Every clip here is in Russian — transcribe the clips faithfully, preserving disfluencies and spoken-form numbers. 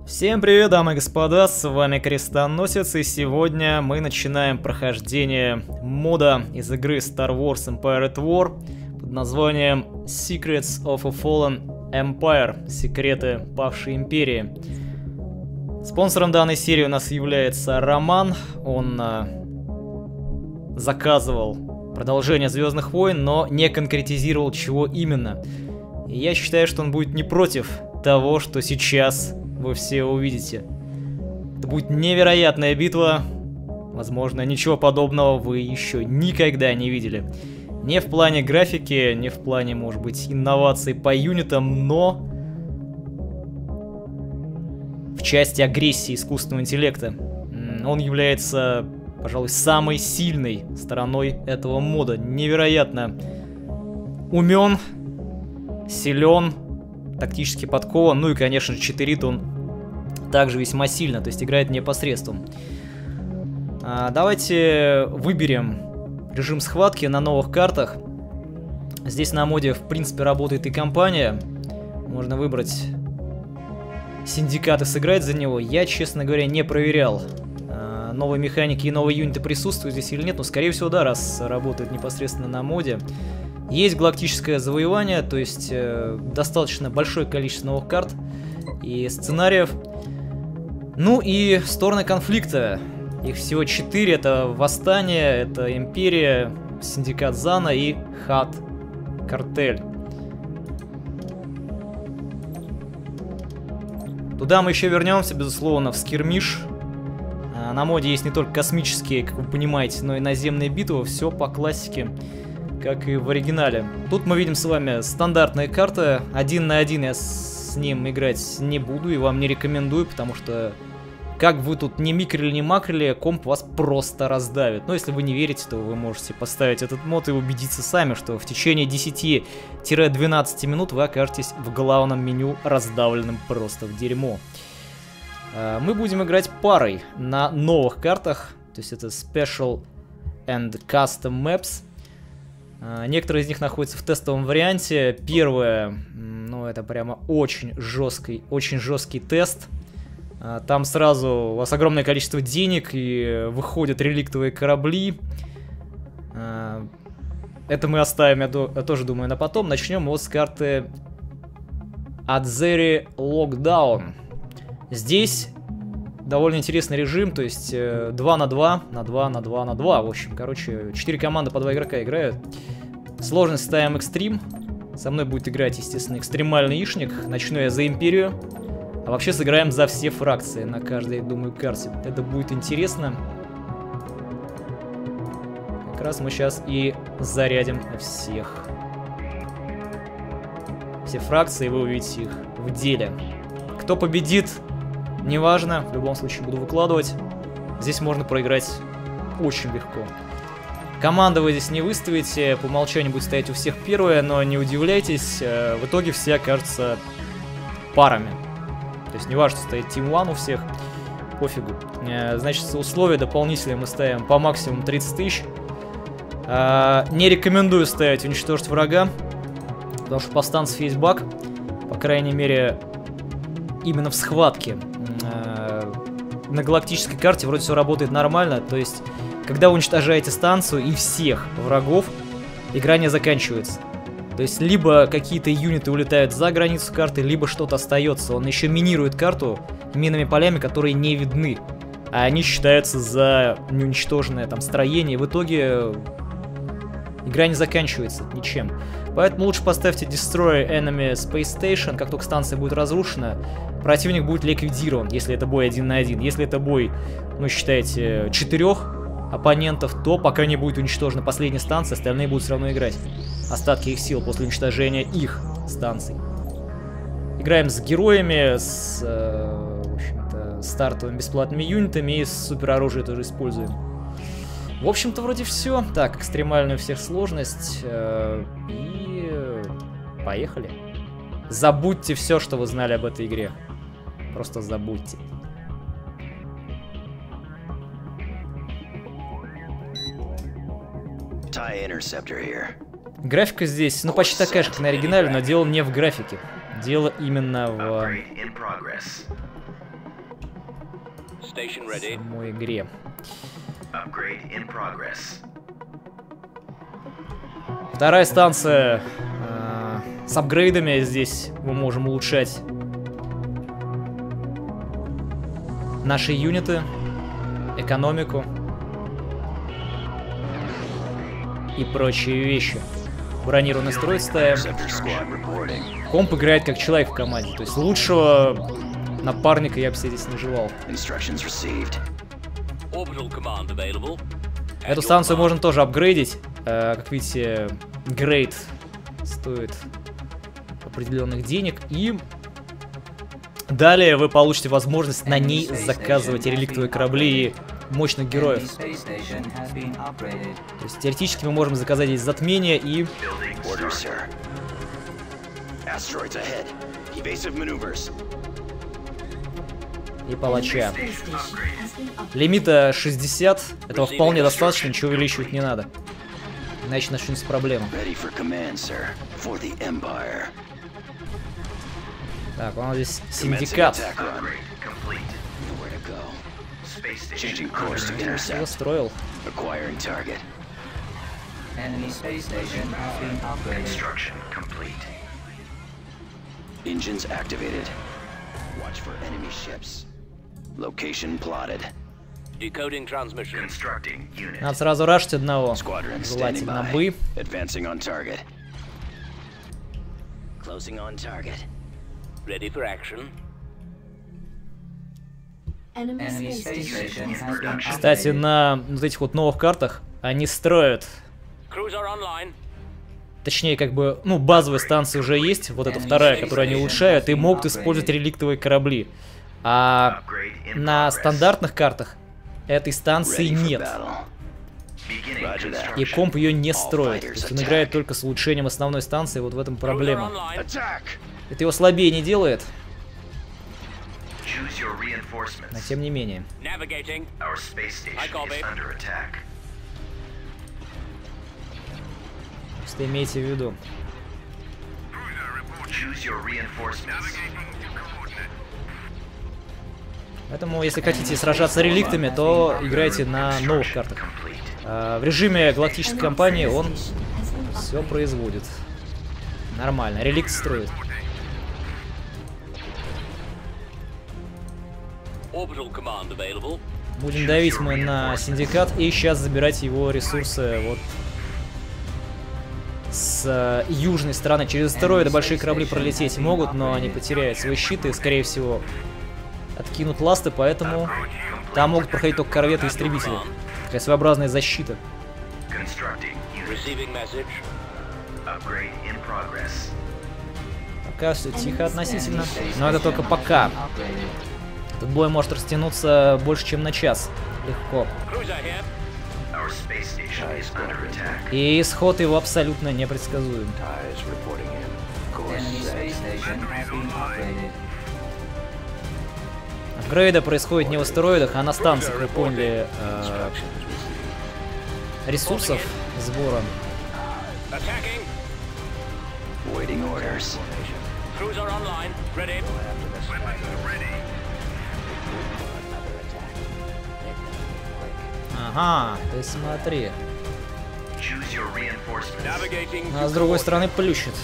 Всем привет, дамы и господа, с вами Крестоносец, и сегодня мы начинаем прохождение мода из игры Star Wars Empire at War под названием Secrets of a Fallen Empire, секреты павшей империи. Спонсором данной серии у нас является Роман. Он э, заказывал продолжение Звездных войн, но не конкретизировал, чего именно. И я считаю, что он будет не против того, что сейчас вы все увидите. Это будет невероятная битва. Возможно, ничего подобного вы еще никогда не видели. Не в плане графики, не в плане, может быть, инноваций по юнитам, но в части агрессии искусственного интеллекта. Он является, пожалуй, самой сильной стороной этого мода. Невероятно умен, силен, тактически подкован, ну и, конечно же, читерит он также весьма сильно, то есть играет непосредством. А, давайте выберем режим схватки на новых картах. Здесь на моде, в принципе, работает и компания. Можно выбрать синдикат и сыграть за него. Я, честно говоря, не проверял, а, новые механики и новые юниты присутствуют здесь или нет, но, скорее всего, да, раз работает непосредственно на моде. Есть галактическое завоевание, то есть э, достаточно большое количество новых карт и сценариев. Ну и стороны конфликта. Их всего четыре. Это Восстание, это Империя, Синдикат Зана и Хат Картель. Туда мы еще вернемся, безусловно, в скирмиш. А, на моде есть не только космические, как вы понимаете, но и наземные битвы. Все по классике, как и в оригинале. Тут мы видим с вами стандартные карты. Один на один я с ним играть не буду и вам не рекомендую, потому что как вы тут не микрили, не макрили, комп вас просто раздавит. Но если вы не верите, то вы можете поставить этот мод и убедиться сами, что в течение десяти-двенадцати минут вы окажетесь в главном меню раздавленным просто в дерьмо. Мы будем играть парой на новых картах, то есть это Special and Custom Maps. Некоторые из них находятся в тестовом варианте. Первое, ну это прямо очень жесткий, очень жесткий тест. Там сразу у вас огромное количество денег и выходят реликтовые корабли. Это мы оставим, я, до, я тоже думаю, на потом. Начнем вот с карты Azeri Lockdown. Здесь довольно интересный режим, то есть два на два, на два, на два, на два. В общем, короче, четыре команды по два игрока играют. Сложность ставим экстрим. Со мной будет играть, естественно, экстремальный ишник. Начну я за Империю. А вообще сыграем за все фракции на каждой, думаю, карте. Это будет интересно. Как раз мы сейчас и зарядим всех. Все фракции, вы увидите их в деле. Кто победит, неважно. В любом случае буду выкладывать. Здесь можно проиграть очень легко. Команды вы здесь не выставите. По умолчанию будет стоять у всех первая, но не удивляйтесь. В итоге все окажутся парами. То есть не важно, что стоит Team One у всех, пофигу. Значит, условия дополнительные мы ставим по максимуму тридцать тысяч. Не рекомендую ставить уничтожить врага, потому что повстанцев есть баг. По крайней мере, именно в схватке. На галактической карте вроде все работает нормально. То есть, когда вы уничтожаете станцию и всех врагов, игра не заканчивается. То есть, либо какие-то юниты улетают за границу карты, либо что-то остается. Он еще минирует карту минными полями, которые не видны. А они считаются за неуничтоженное там строение. В итоге игра не заканчивается ничем. Поэтому лучше поставьте Destroy Enemy Space Station. Как только станция будет разрушена, противник будет ликвидирован, если это бой один на один. Если это бой, ну, считайте, четырех оппонентов, то пока не будет уничтожена последняя станция, остальные будут все равно играть. Остатки их сил после уничтожения их станций. Играем с героями, с, э, в общем-то, стартовыми бесплатными юнитами и с супероружием тоже используем. В общем-то, вроде все. Так, экстремальная у всех сложность. Э, и поехали. Забудьте все, что вы знали об этой игре. Просто забудьте. Графика здесь, ну, почти такая же, как на оригинале, но дело не в графике. Дело именно в в самой игре. Вторая станция э, с апгрейдами. Здесь мы можем улучшать наши юниты, экономику и прочие вещи. Бронированный строй ставим. Комп играет как человек в команде. То есть лучшего напарника я бы себе здесь не желал. Эту станцию можно тоже апгрейдить. Э, как видите, грейд стоит определенных денег. И далее вы получите возможность на ней заказывать реликтовые корабли и мощных героев. То есть теоретически мы можем заказать здесь затмение и... и палача. Лимита шестьдесят. Этого вполне достаточно, ничего увеличивать не надо. Иначе начнутся проблемы. Так, у нас здесь синдикат. Его строил. Engines activated. Watch for enemy ships. Location plotted. Decoding transmission. Constructing unit. Надо сразу рашить одного. Желательно бы. Advancing on target. Closing on target. Ready for action. Кстати, на вот этих вот новых картах они строят. Точнее, как бы, ну, базовые станции уже есть, вот эта вторая, которую они улучшают, и могут использовать реликтовые корабли. А на стандартных картах этой станции нет. И комп ее не строит. То есть он играет только с улучшением основной станции, вот в этом проблема. Это его слабее не делает. Но тем не менее. Просто имейте в виду. Поэтому, если хотите сражаться реликтами, то играйте на новых картах. А в режиме галактической кампании он все производит. Нормально. Реликт строит. Будем давить мы на синдикат и сейчас забирать его ресурсы вот с э, южной стороны. Через астероиды большие корабли пролететь могут, но они потеряют свои щиты и, скорее всего, откинут ласты, поэтому там могут проходить только корветы и истребители. Такая своеобразная защита. Пока все тихо относительно, но это только пока. Этот бой может растянуться больше, чем на час. Легко. И исход его абсолютно непредсказуем. Апгрейды происходят не в астероидах, а на станциях, вы поняли, э, ресурсов сбора. Ага, ты смотри. А с другой стороны плющит.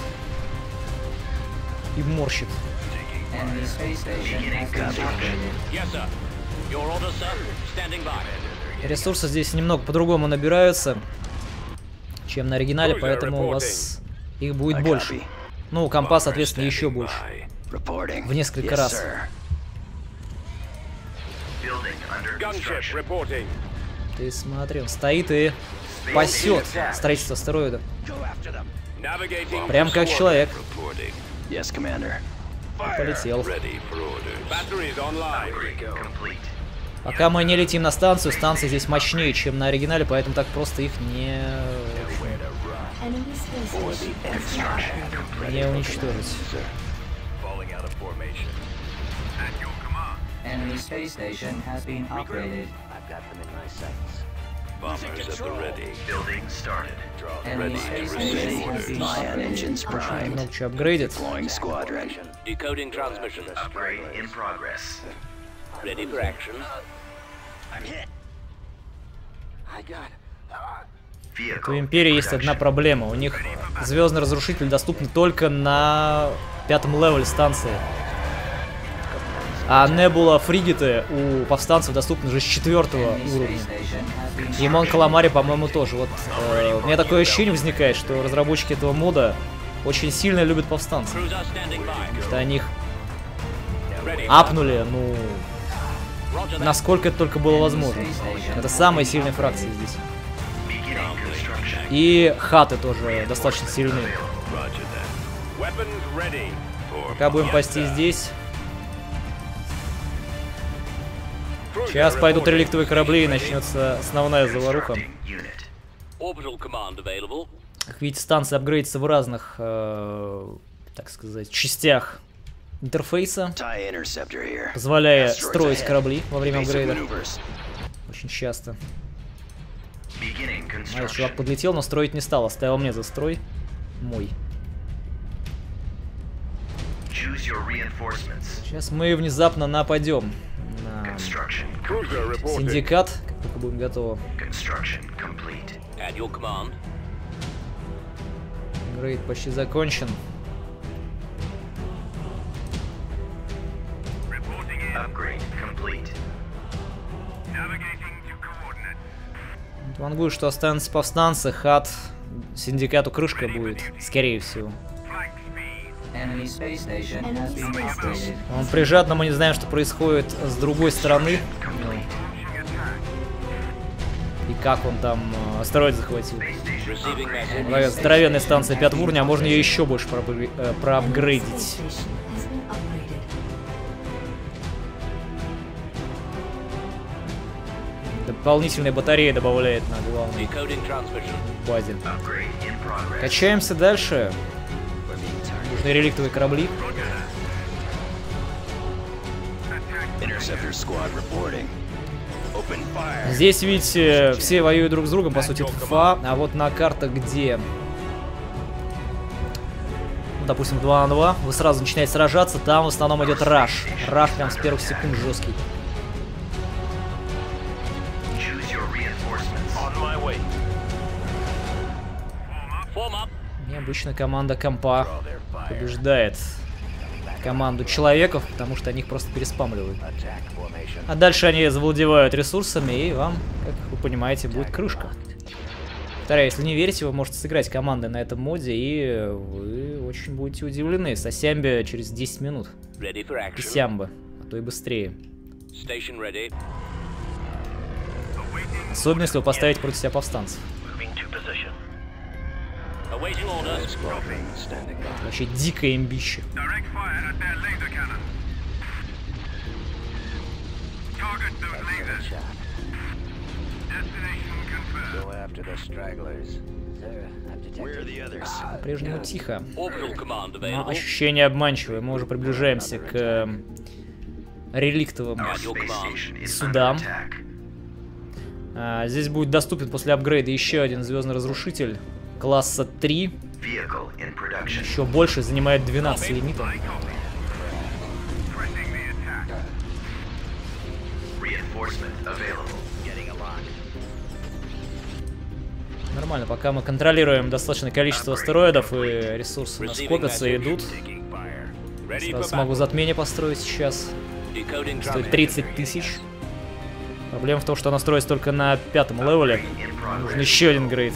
И морщит. Ресурсы здесь немного по-другому набираются, чем на оригинале, поэтому у вас их будет больше. Ну, у компа, соответственно, еще больше. В несколько раз. Ты смотри, он стоит и пасет строительство астероида. Прям как человек. И полетел. Пока мы не летим на станцию, станция здесь мощнее, чем на оригинале, поэтому так просто их не... не уничтожить. Enemy space station has been upgraded. I've got them in my sights. Bombers at the ready. Building started. Enemy space station has been engines primed. Немного апгрейдит. Deploying squadron. Decoding transmission. Upgrade in progress. У Империи есть одна проблема. У них звездный разрушитель доступен только на пятом левеле станции. А Небула Фригиты у повстанцев доступны уже с четвертого уровня. И Мон Каламари, по-моему, тоже. Вот э, у меня такое ощущение возникает, что разработчики этого мода очень сильно любят повстанцев. Потому что они их апнули, ну, насколько это только было возможно. Это самые сильные фракции здесь. И хаты тоже достаточно сильны. Пока будем пасти здесь. Сейчас пойдут реликтовые корабли и начнется основная заваруха. Как видите, станция апгрейдится в разных, э, так сказать, частях интерфейса, позволяя строить корабли во время апгрейда. Очень часто. А, чувак подлетел, но строить не стал. Оставил мне за строй. Мой. Сейчас мы внезапно нападем на синдикат, как только будем готовы. Апгрейд почти закончен. Вангую, что останутся повстанцы, хат, синдикату крышка будет, скорее всего. Он прижат, но мы не знаем, что происходит с другой стороны. И как он там э, астероид захватил. Здоровенная станция пятого уровня, а можно ее еще больше э, проапгрейдить. Дополнительные батареи добавляет на главной базе. Качаемся дальше. Нужны реликтовые корабли. Здесь, видите, все воюют друг с другом, по сути, ФА. А вот на картах, где, ну, допустим, два на два, вы сразу начинаете сражаться, там в основном идет раш. Раш прям с первых секунд жесткий. Необычно команда компа побеждает команду человеков, потому что они их просто переспамливают. А дальше они завладевают ресурсами, и вам, как вы понимаете, будет крышка. Повторяю, если не верите, вы можете сыграть командой на этом моде, и вы очень будете удивлены. Сосямбе через десять минут. Писямбе, а то и быстрее. Особенно, если вы поставите против себя повстанцев. Вообще дикое имбище. По-прежнему тихо. Но ощущение обманчивое. Мы уже приближаемся к реликтовым судам. А, здесь будет доступен после апгрейда еще один звездный разрушитель класса три. Еще больше, занимает двенадцать лимитов. Нормально, пока мы контролируем достаточное количество астероидов и ресурсы скопятся и идут. Сразу смогу затмение построить сейчас. Стоит тридцать тысяч. Проблема в том, что она строится только на пятом левеле. Нужен еще один грейд.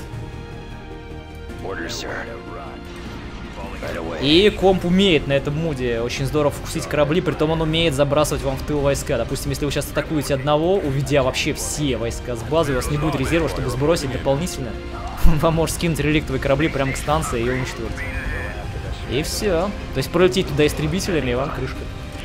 И комп умеет на этом моде очень здорово фокусить корабли, притом он умеет забрасывать вам в тыл войска. Допустим, если вы сейчас атакуете одного, уведя вообще все войска с базы, у вас не будет резерва, чтобы сбросить дополнительно. Он вам может скинуть реликтовые корабли прямо к станции и уничтожить. И все. То есть пролететь туда истребителями, и вам крышка.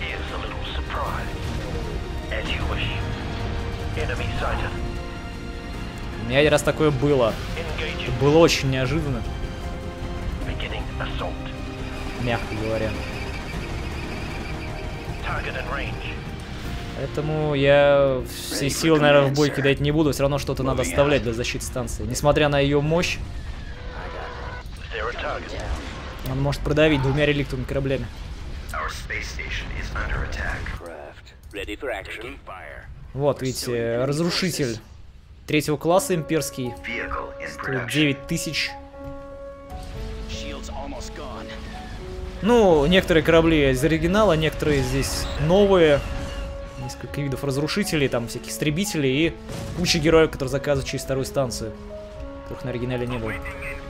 У меня один раз такое было. Это было очень неожиданно. Мягко говоря. Поэтому я все силы, наверное, в бой кидать не буду. Все равно что-то надо оставлять для защиты станции. Несмотря на ее мощь, он может продавить двумя реликтовыми кораблями. Вот, видите, разрушитель третьего класса имперский. Стоит девять тысяч. Ну, некоторые корабли из оригинала, некоторые здесь новые. Несколько видов разрушителей, там всяких истребителей и куча героев, которые заказывают через вторую станцию, которых на оригинале не было.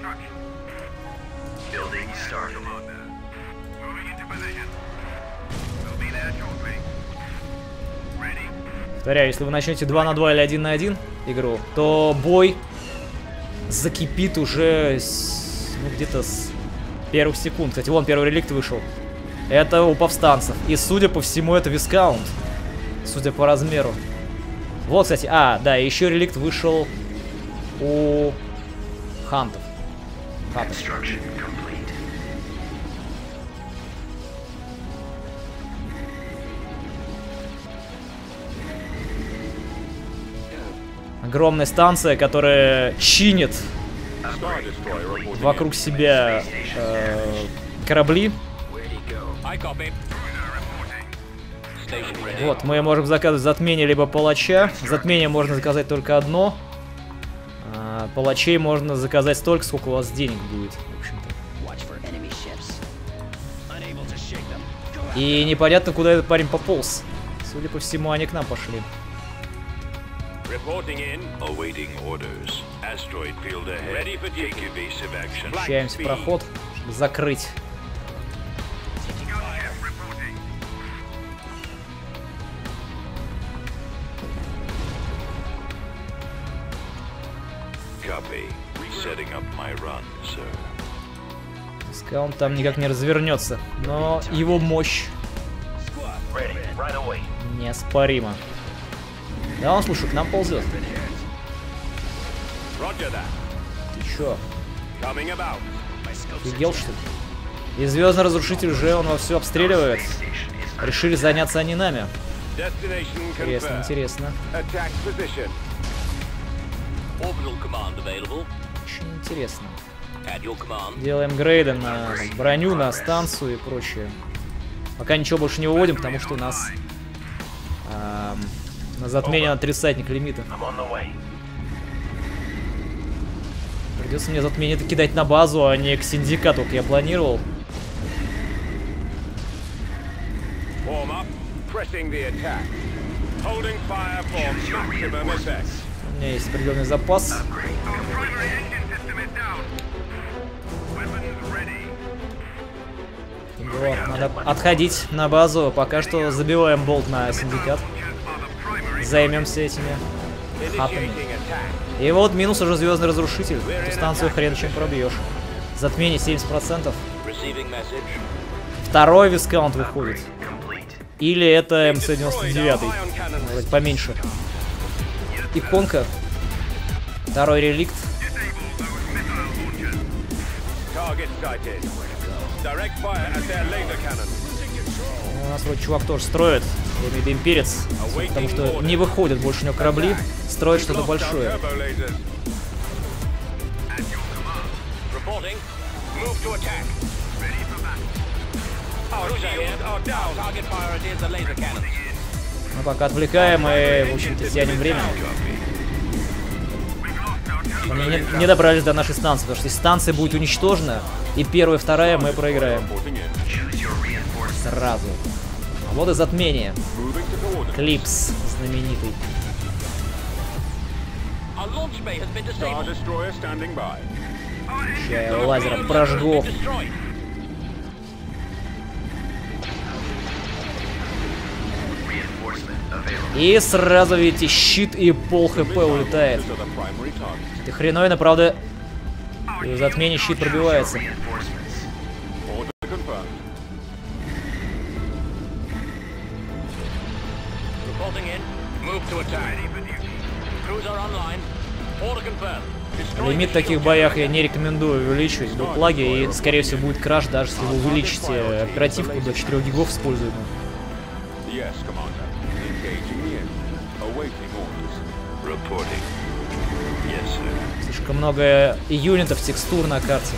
Повторяю, если вы начнете два на два или один на один игру, то бой закипит уже с, ну, где-то с первых секунд. Кстати, вон первый реликт вышел. Это у повстанцев. И, судя по всему, это вискаунт. Судя по размеру. Вот, кстати, а, да, еще реликт вышел у хантов. Хантов. Огромная станция, которая чинит вокруг себя э, корабли. Вот, мы можем заказывать затмение либо палача. Затмение можно заказать только одно. А палачей можно заказать столько, сколько у вас денег будет, в общем-то. И непонятно, куда этот парень пополз. Судя по всему, они к нам пошли. Включаемся в проход, чтобы закрыть. Он там никак не развернется, но его мощь неоспорима. Да, он, слушай, к нам ползет. Ты чё? Офигел, что ли? И Звездный Разрушитель уже он во все обстреливает. Решили заняться они нами. Интересно, интересно. Очень интересно. Делаем грейды на броню, на станцию и прочее. Пока ничего больше не выводим, потому что у нас эм, на затмение на тридцатник лимита. Придется мне затмение-то кидать на базу, а не к синдикату, как я планировал. У меня есть определенный запас. Вот, надо отходить на базу. Пока что забиваем болт на синдикат. Займемся этими хатами. И вот минус уже Звездный Разрушитель. Эту станцию хрен чем пробьешь. Затмение семьдесят процентов. Второй вискаунт выходит. Или это эм цэ девяносто девять. Может быть, поменьше. Иконка. Второй реликт. У нас вот чувак тоже строит. Я имею в виду имперец. Потому что не выходят больше у него корабли. Строит что-то большое. Мы пока отвлекаем и, в общем-то, тянем время. Мы не, не добрались до нашей станции, потому что если станция будет уничтожена, и первая, и вторая мы проиграем. Сразу. А вот и затмение. Клипс знаменитый. Сейчас я лазером прожгу. И сразу, видите, щит и пол хп улетает. Ты хреновина, правда, и в затмении щит пробивается. Лимит в таких боях я не рекомендую увеличивать. Будут лаги, и, скорее всего, будет краш, даже если вы увеличите оперативку до четырёх гигов используемую. Слишком много юнитов, текстур на карте.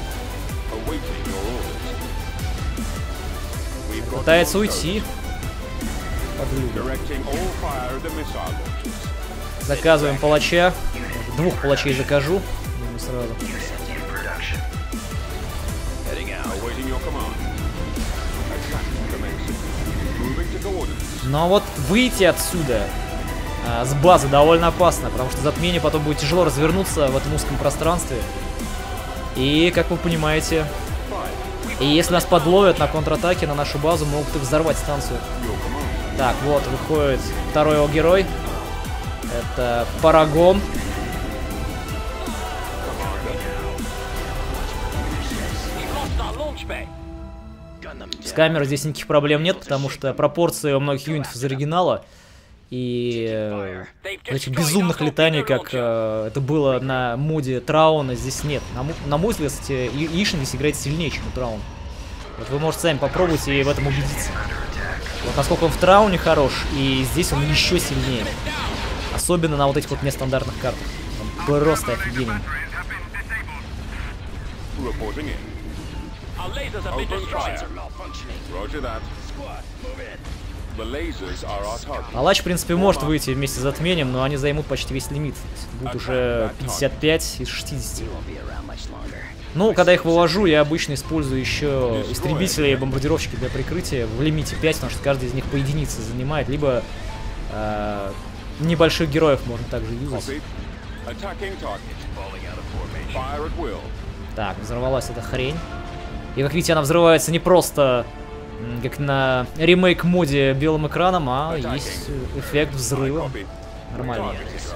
Пытается уйти. подлюга. Заказываем палача. Двух палачей закажу. Сразу. Но вот выйти отсюда а, с базы довольно опасно, потому что затмение потом будет тяжело развернуться в этом узком пространстве. И, как вы понимаете, и если нас подловят на контратаке на нашу базу, могут и взорвать станцию. Так, вот, выходит второй его герой. Это Парагон. С камерой здесь никаких проблем нет, потому что пропорции у многих юнитов из оригинала. И э, этих безумных летаний, как э, это было на моде Трауна, здесь нет. На, на мой взгляд, кстати, Ишин здесь играет сильнее, чем у Трауна. Вот вы можете сами попробовать и в этом убедиться. Вот насколько он в Трауне хорош, и здесь он еще сильнее. Особенно на вот этих вот нестандартных картах. Он просто офигенен. Палач, в принципе, может выйти вместе с затмением, но они займут почти весь лимит. Будет уже пятьдесят пять из шестидесяти. Ну, когда их вывожу, я обычно использую еще истребители и бомбардировщики для прикрытия в лимите пять, потому что каждый из них по единице занимает, либо э, небольших героев можно также юзать. Так, взорвалась эта хрень. И, как видите, она взрывается не просто как на ремейк-моде белым экраном, а есть эффект взрыва. Нормально.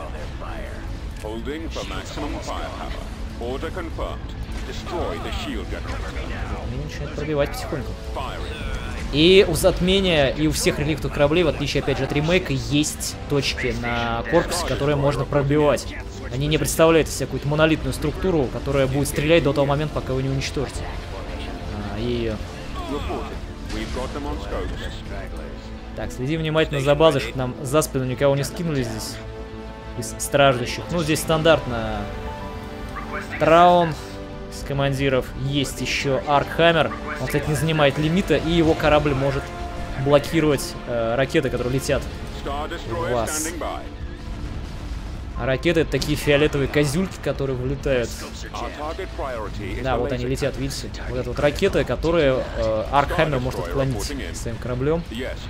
Затмение начинает пробивать потихоньку. И у затмения, и у всех реликтов кораблей, в отличие, опять же, от ремейка, есть точки на корпусе, которые можно пробивать. Они не представляют из себя какую-то монолитную структуру, которая будет стрелять до того момента, пока вы не уничтожите. А, и... Так, следи внимательно за базой, чтобы нам за спину никого не скинули здесь из страждущих. Ну, здесь стандартно Траун с командиров. Есть еще Аркхаммер. Он, кстати, не занимает лимита, и его корабль может блокировать э, ракеты, которые летят в вас. А ракеты — это такие фиолетовые козюльки, которые вылетают. Да, вот они летят, видите? Вот это вот ракеты, которые э, Аркхаммер может отклонить своим кораблем.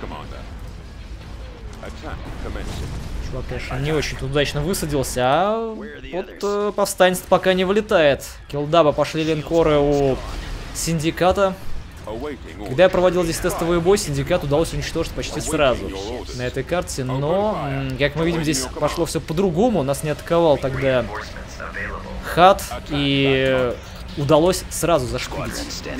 Чувак, конечно, не очень удачно высадился, а вот э, повстанец пока не вылетает. Киллдаба пошли линкоры у Синдиката. Когда я проводил здесь тестовый бой, Синдикат удалось уничтожить почти сразу на этой карте, но, как мы видим, здесь пошло все по-другому. Нас не атаковал тогда Хат, и удалось сразу зашкурить.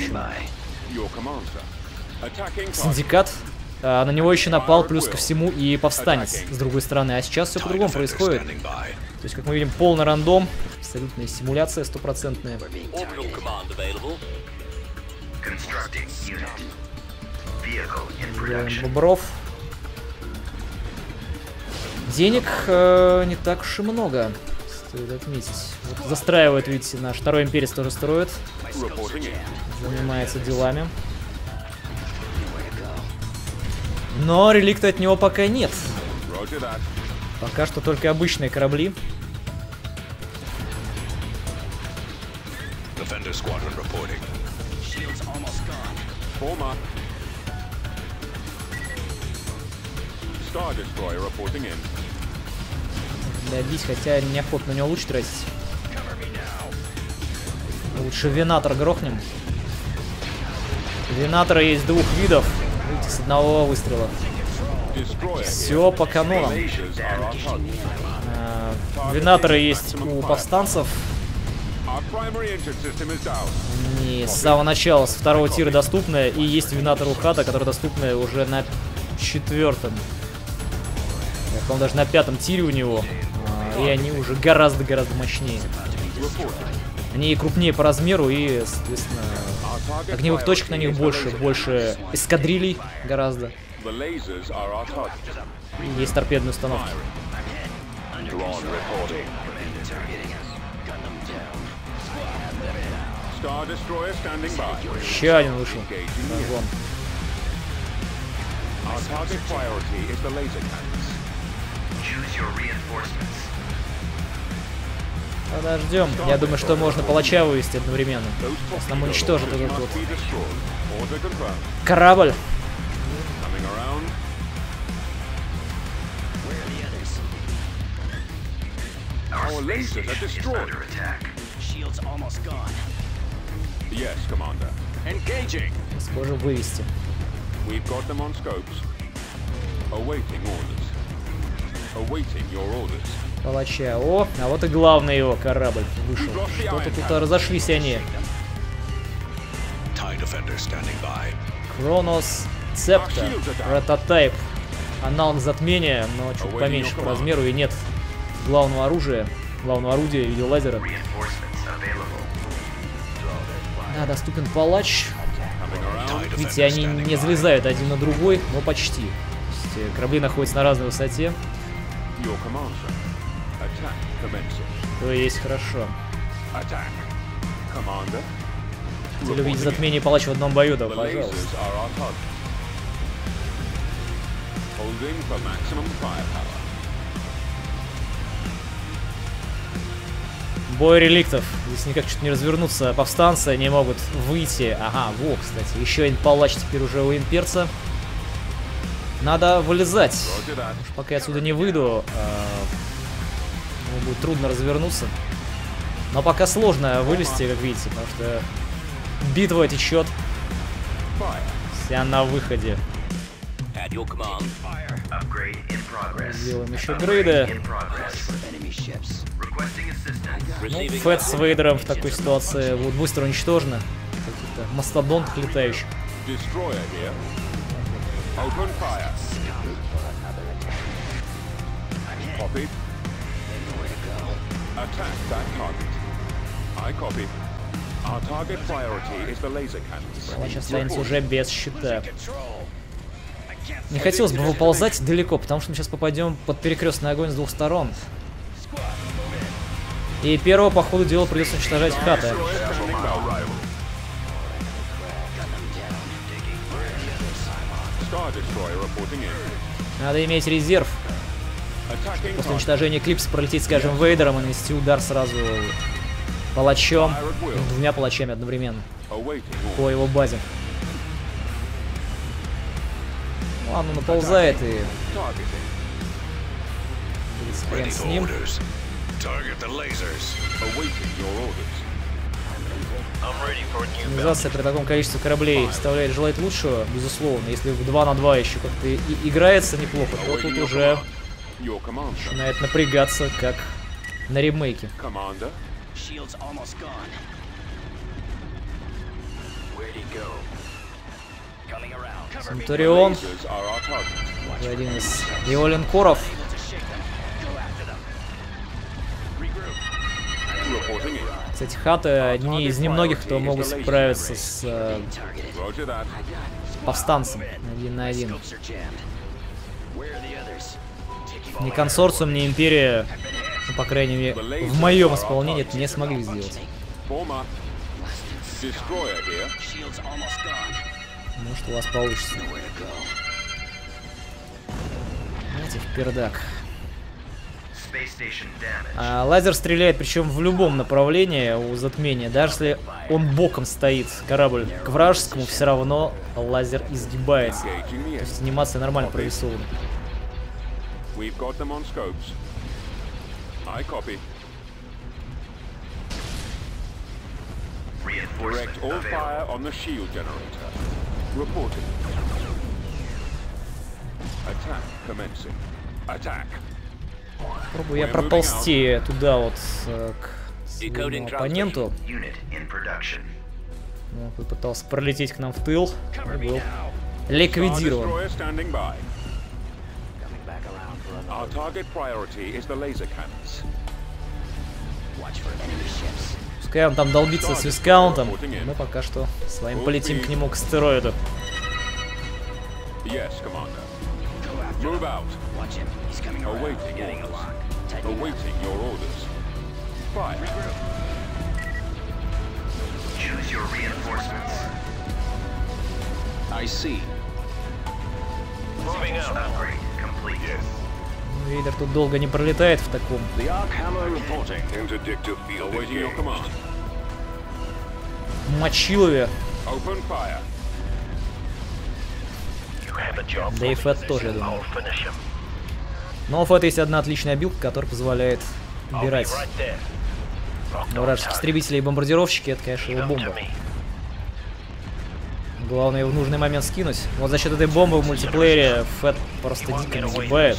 Синдикат, а на него еще напал, плюс ко всему, и повстанец с другой стороны. А сейчас все по-другому происходит. То есть, как мы видим, полный рандом, абсолютная симуляция стопроцентная. Делаем бобров. Денег э, не так уж и много, стоит отметить. Вот застраивает, видите, наш второй имперец тоже строит. Занимается делами. Но реликта от него пока нет. Пока что только обычные корабли. Да, бить, хотя неохотно на него луч тратить. Лучше Венатор грохнем. Венатора есть двух видов. Видите, с одного выстрела. Все по канонам. А, Венаторы есть у повстанцев. Не, с самого начала, с второго тира доступны. И есть Венатор у Хата, которые доступны уже на четвертом. По-моему, даже на пятом тире у него. А, и они уже гораздо-гораздо мощнее. Они и крупнее по размеру, и, соответственно, огневых точек на них больше. Больше эскадрилей гораздо. И есть торпедные установки. Еще один вышел. Вон. Our target priority is the laser cannons. Choose your reinforcements. Подождем. Я думаю, что можно палача вывести одновременно. Сейчас нам уничтожит этот вот корабль. Our lasers are destroyed. Shields almost gone. Yes, Commander. Engaging. Сможем вывести. We've got them on scopes. Awaiting orders. Awaiting your orders. Палача. О, а вот и главный его корабль вышел. Что-то тут разошлись они. Кронос Цепта. Прототайп. Аналог затмения, но чуть поменьше по размеру и нет главного оружия, главного орудия в виде лазера. Да, доступен палач. Видите, они не залезают один на другой, но почти. То есть, корабли находятся на разной высоте. То есть хорошо. Хотели увидеть затмение палач в одном бою, да, пожалуйста. Бой реликтов. Здесь никак что-то не развернуться. Повстанцы не могут выйти. Ага, во, кстати. Еще один палач теперь уже у имперца. Надо вылезать. Пока я отсюда не выйду, э, будет трудно развернуться. Но пока сложно вылезти, как видите, потому что битва течет. Вся на выходе. Сделаем еще грейды. Ну, Фэт с Вейдером в такой ситуации будут быстро уничтожены. Каких-то мастодонтов летающих. Палач останется уже без щита. Не хотелось бы выползать далеко, потому что мы сейчас попадем под перекрестный огонь с двух сторон. И первого, по ходу дела, придется уничтожать хаты. Надо иметь резерв. После уничтожения Эклипса пролететь, скажем, Вейдером и нанести удар сразу палачом, двумя палачами одновременно по его базе. Ну, оно наползает и... Хрен с ним. Организация при таком количестве кораблей вставляет желать лучшего, безусловно. Если в два на два еще как-то и играется неплохо, то тут уже начинает напрягаться, как на ремейке. Центурион, один из его линкоров. Кстати, хаты одни из немногих, кто могут справиться с э, повстанцем один на один. Ни консорциум, ни империя, ну, по крайней мере, в моем исполнении это не смогли сделать. Может, у вас получится. Знаете, в пердак. А, лазер стреляет, причем в любом направлении у затмения. Даже если он боком стоит, корабль к вражескому, все равно лазер изгибается. То есть анимация нормально прорисована. Пробую я проползти туда вот к своему оппоненту. Ну, попытался пролететь к нам в тыл. И был ликвидирован. Пускай он там долбится с вискаунтом, мы пока что с вами полетим к нему, к астероиду. Awaiting your orders. Fire. Choose your reinforcements. I see. Вейдер тут долго не пролетает в таком. Мочилове. Да и Фэт тоже, я думаю. Но у Фэта есть одна отличная билка, которая позволяет убирать вражеских истребителей и бомбардировщики. Это, конечно, его бомба. Главное его в нужный момент скинуть. Вот за счет этой бомбы в мультиплеере Фэт просто дико нагибает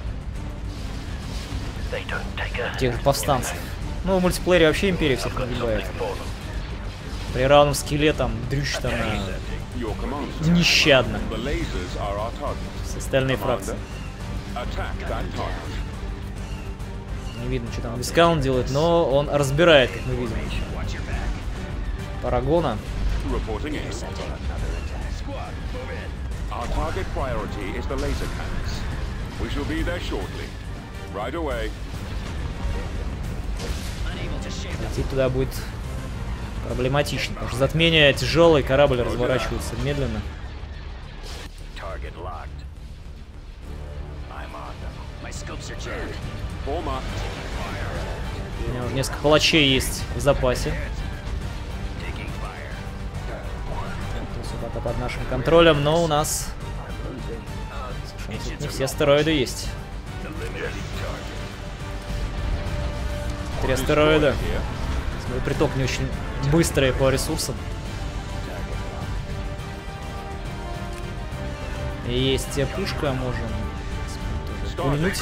тех повстанцев. Ну, в мультиплеере вообще Империя всех нагибает. При равном скилле там дрючит она нещадно. С остальные фракции. Не видно, что там Вискаунт делает, но он разбирает, как мы видим. Парагона. Лететь туда будет проблематично, потому что затмение тяжелый, корабль разворачивается медленно. У меня уже несколько палачей есть в запасе. Пока под нашим контролем, но у нас не все астероиды есть. Три астероида. Приток не очень быстрый по ресурсам. И есть пушка, можем пульнуть.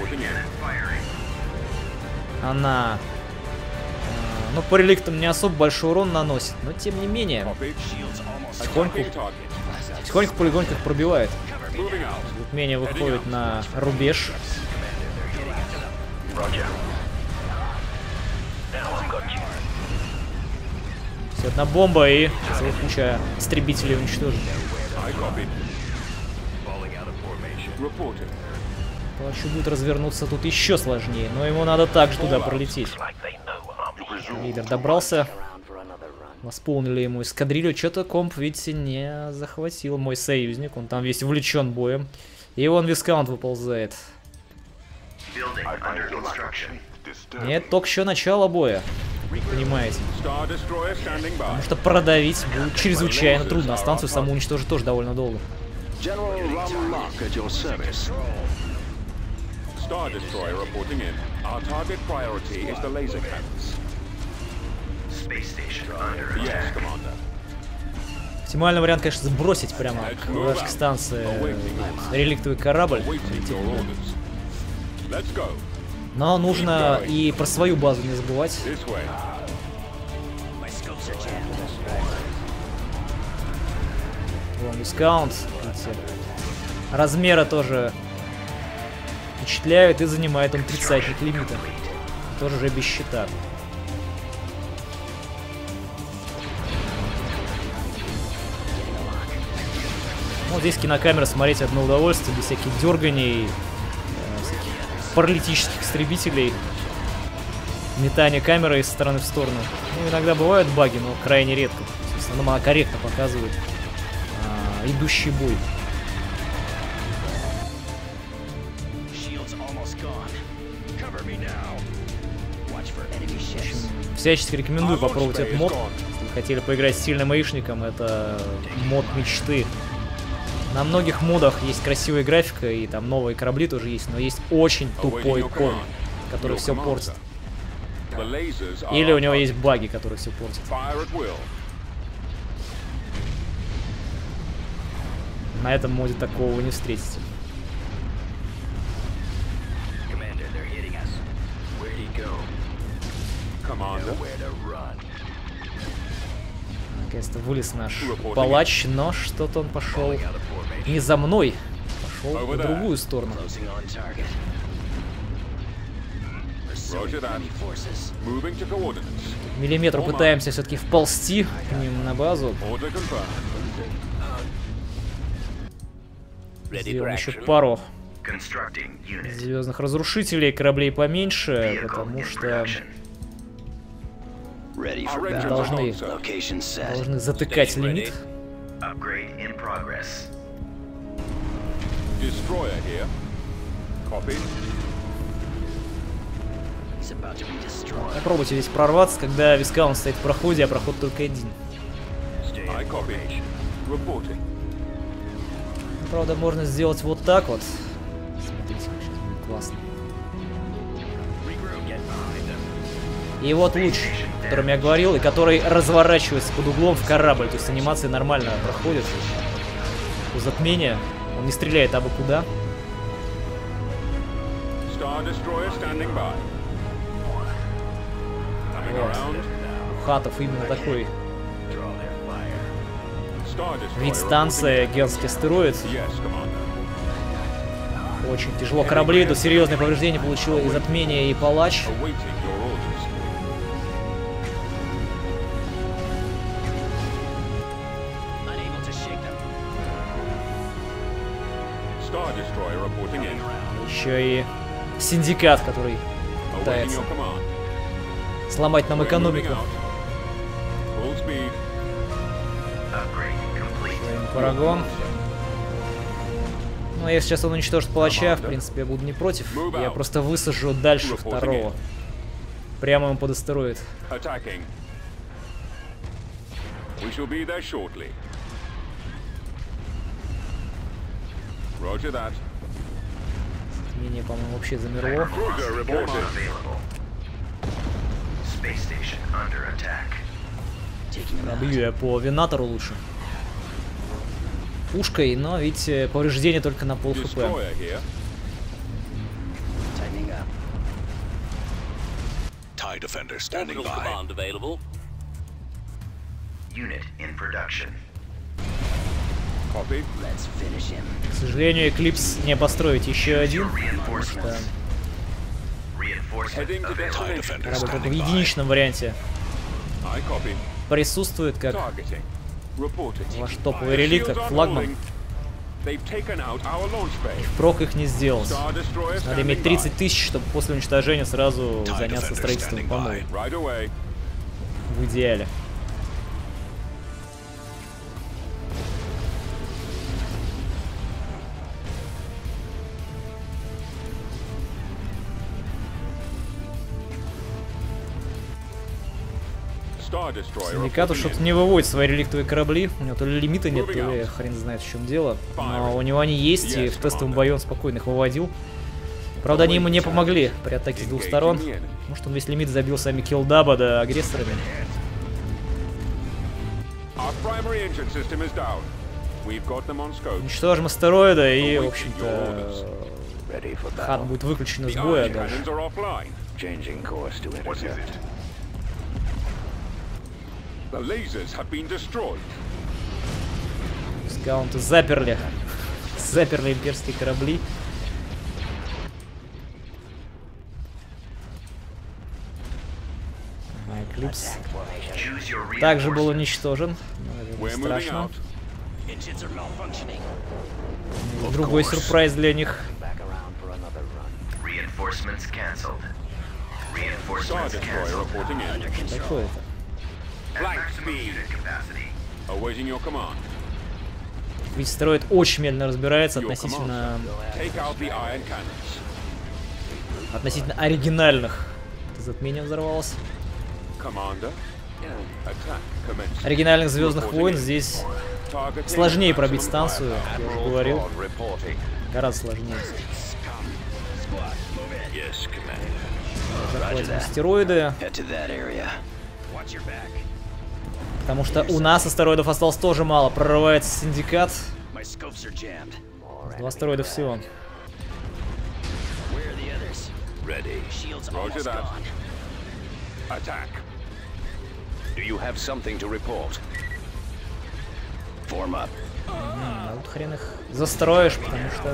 Она, э, ну, по реликтам не особо большой урон наносит, но тем не менее, тихоньку, тихоньку полигоньку их пробивает. Затмение выходит на рубеж. Все, одна бомба и целая куча истребителей уничтожена. Палачу будет развернуться тут еще сложнее, но ему надо также туда пролететь. Лидер добрался. Восполнили ему эскадрилью. Что-то комп, видите, не захватил мой союзник. Он там весь увлечен боем. И вон Вискаунт выползает. Нет, только еще начало боя. Понимаете. Потому что продавить будет чрезвычайно трудно. А станцию саму уничтожить тоже довольно долго. Star Destroyer reporting in. Our target priority is the laser cannons. Space station under attack. Yes, Commander. Оптимальный вариант, конечно, сбросить прямо к вражеской станции реликтовый корабль. Но нужно и про свою базу не забывать. Вон Вискаунт. Размеры тоже впечатляют, и занимает он тридцатник лимита. Тоже уже без щита. Вот здесь кинокамера смотреть одно удовольствие, без всяких дерганий, э, всяких паралитических истребителей, метания камеры из стороны в сторону. Ну, иногда бывают баги, но крайне редко. В основном она корректно показывает э, идущий бой. Всячески рекомендую попробовать этот мод. Если вы хотели поиграть с сильным аишником, это мод мечты. На многих модах есть красивая графика, и там новые корабли тоже есть, но есть очень тупой комп, который все портит. Или у него есть баги, которые все портят. На этом моде такого вы не встретите. Наконец-то вылез наш палач, но что-то он пошел не за мной, пошел в другую сторону. Миллиметр пытаемся все-таки вползти к ним на базу. Сделаем еще пару звездных разрушителей, кораблей поменьше, потому что да, должны, должны затыкать лимит. Destroyer here. Copy. Попробуйте здесь прорваться, когда Вискаунт стоит в проходе, а проход только один. I copy. Reporting. Правда, можно сделать вот так вот. Смотрите, как сейчас будет классно. И вот луч, о котором я говорил, и который разворачивается под углом в корабль. То есть анимация нормально проходит. У затмения. Он не стреляет абы куда. Star Destroyer standing by. Coming around. У хатов именно такой Star Destroyer вид станции, гигантский астероид. Yes, Commander. Очень тяжело корабли, тут серьезные повреждения получил и затмение, и палач. Awaiting your orders. Star Destroyer reporting in. Еще и синдикат, который Awaiting пытается your command. сломать нам We're moving экономику. out. Full speed. Парагон. Ну, а если сейчас он уничтожит палача, в принципе, я буду не против. Я просто высажу дальше второго. Прямо ему под астероид. Attacking. We shall be there shortly. Roger that. Затмение, по-моему, вообще замерло. Cruiser reported. Пробью я по винатору лучше. Пушкой, но видите, повреждение только на пол хп. Destroyer here. TIE Defender standing by. Unit in production. Copy. Let's finish him. К сожалению, Эклипс не построить еще один, потому что Heading to destination. корабль только в единичном варианте I copy. присутствует как Targeting. Reporting. ваш топовый реликт, как флагман. They've taken out our launch bay. Прок их не сделать. Star Destroyer Надо иметь standing тридцать тысяч, чтобы после уничтожения сразу заняться строительством по новой. by. Right away. В идеале. Star Destroyer Синдикату reporting что-то in. не выводит свои реликтовые корабли. У него то ли лимита нет, то ли хрен знает в чем дело. Но у него они есть, и в тестовом бою он спокойно их выводил. Правда, они ему не помогли при атаке с двух сторон. Может, он весь лимит забил сами киллдаба да агрессорами. Our primary engine system is down. We've got them on scope. Уничтожим астероида, и, в общем-то, хат будет выключен из The боя army даже. cannons are offline. Changing course to intercept. The lasers have been destroyed. Скаунты заперли. Заперли имперские корабли. Ага, Эклипс также был уничтожен. Но это We're не moving страшно. out. Engines are malfunctioning. Другой сюрприз для них. Back around for another run. Reinforcements canceled. Star Reinforcements Destroyer canceled. reporting in. Какое это? Flank Maximum speed. unit capacity. Awaiting your command. Ведь строит очень медленно разбирается Your относительно, command. Take out the iron cannons. относительно оригинальных. Затмение взорвалось. Commander. Attack commenced. Оригинальных Звездных войн здесь Targeting сложнее maximum пробить станцию, firepower. я уже говорил. Reporting. Гораздо сложнее. Yes, Commander. Захватим астероиды, Head to that area. Watch your back. потому что у нас астероидов осталось тоже мало. Прорывается синдикат. My scopes are jammed. Два астероида всего. Where are the others? Ready. Shields Roger almost that. gone. Attack. Do you have something to report? Form up. А тут хрен их застроишь, потому что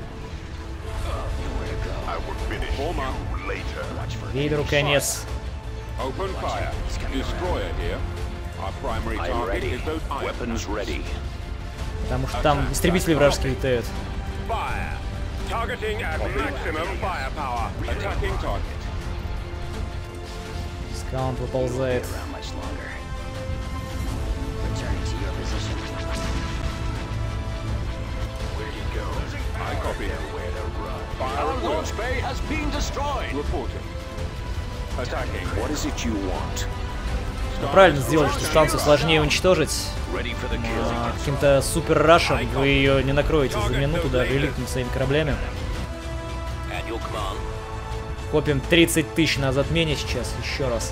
Form up. Вейдеру конец. Open fire. Destroyer here. Our primary I'm target ready. is those iron Weapons ready. Потому что там истребители вражеские летают. Fire. Targeting at maximum firepower. Attacking target. Скаунт выползает. Around much longer. Returning to your position. I Reporting. Attacking. What is it you want? Правильно сделали, что станцию сложнее уничтожить. А, каким-то супер рашем вы ее не накроете за минуту, даже реликтами своими кораблями. Копим тридцать тысяч на затмене сейчас, еще раз.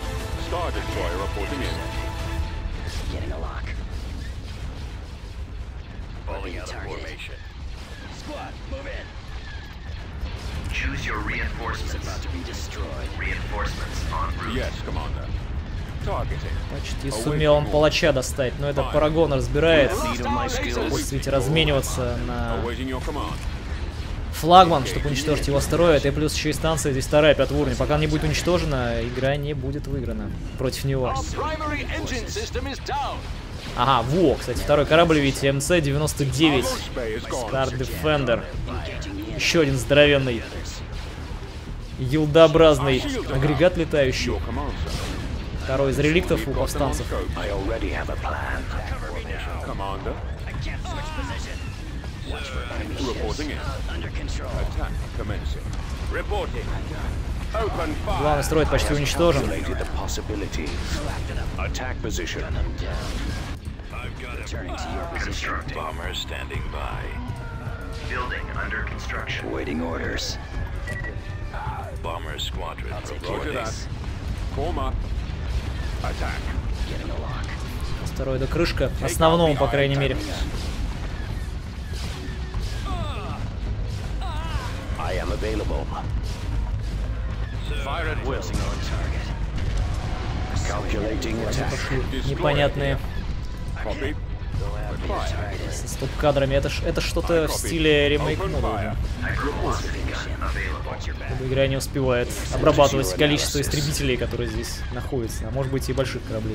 Choose your reinforcements. Reinforcements en route. Yes, Commander. Targeting. Почти сумел он палача достать, но это Парагон разбирает. Хочется ведь размениваться на Awaiting your command. флагман, чтобы уничтожить его стероид. И плюс еще и станция здесь вторая, пятого уровня. Пока она не будет уничтожена, игра не будет выиграна против него. Ага, во, кстати, второй корабль, видите, эм цэ девяносто девять. Star Defender. Еще один здоровенный елдообразный агрегат летающий. Второй из реликтов у повстанцев. Главный строит почти уничтожен. Building under construction. Waiting orders. Bomber squadron. Roger that. Form up. Attack. Getting a lock. Астероида крышка. Основному, по крайней мере. I am available. Fire at will. On target. Calculating attack. Непонятные Copy. со стоп-кадрами. Это, ж- это что-то в стиле ремейк мода. Игра не успевает обрабатывать количество истребителей, которые здесь находятся. А может быть и больших кораблей.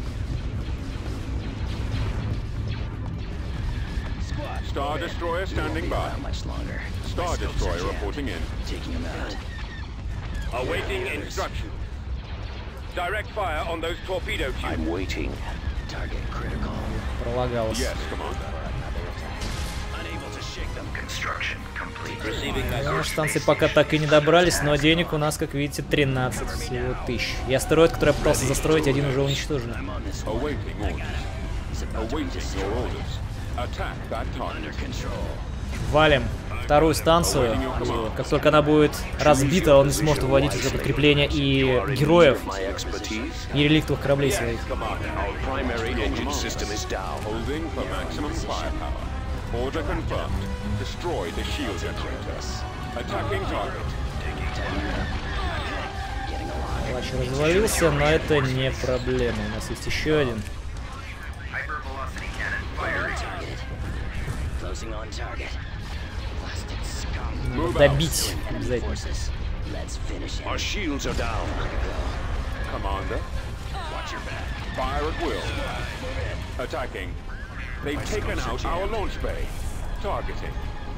Star Destroyer standing by. How much longer? Star Destroyer reporting in. Taking him out. Awaiting instruction. Direct fire on those torpedo tubes. I'm waiting. Target critical. Пролагалось. Yes, Commander. Unable to shake them. Construction complete. До станции пока так и не добрались, но денег у нас, как видите, тринадцать всего тысяч. И астероид, который я пытался застроить, один уже уничтожен. Awaiting orders. Awaiting your orders. Attack that target. Валим вторую станцию. И как только она будет разбита, он не сможет выводить уже подкрепления и героев, My expertise. и реликтовых кораблей своих. Our primary engine system is down. Holding for maximum firepower. Order confirmed. Destroy the shield generator. Attacking target. Палач развалился, но это не проблема. У нас есть еще один. Hypervelocity cannon firing. Closing on target. Blasted scum. Move out. Добить обязательно. Let's finish it. Our shields are down. Commander. Watch your back. Fire at will. Attacking. They've taken out our launch bay. Targeting.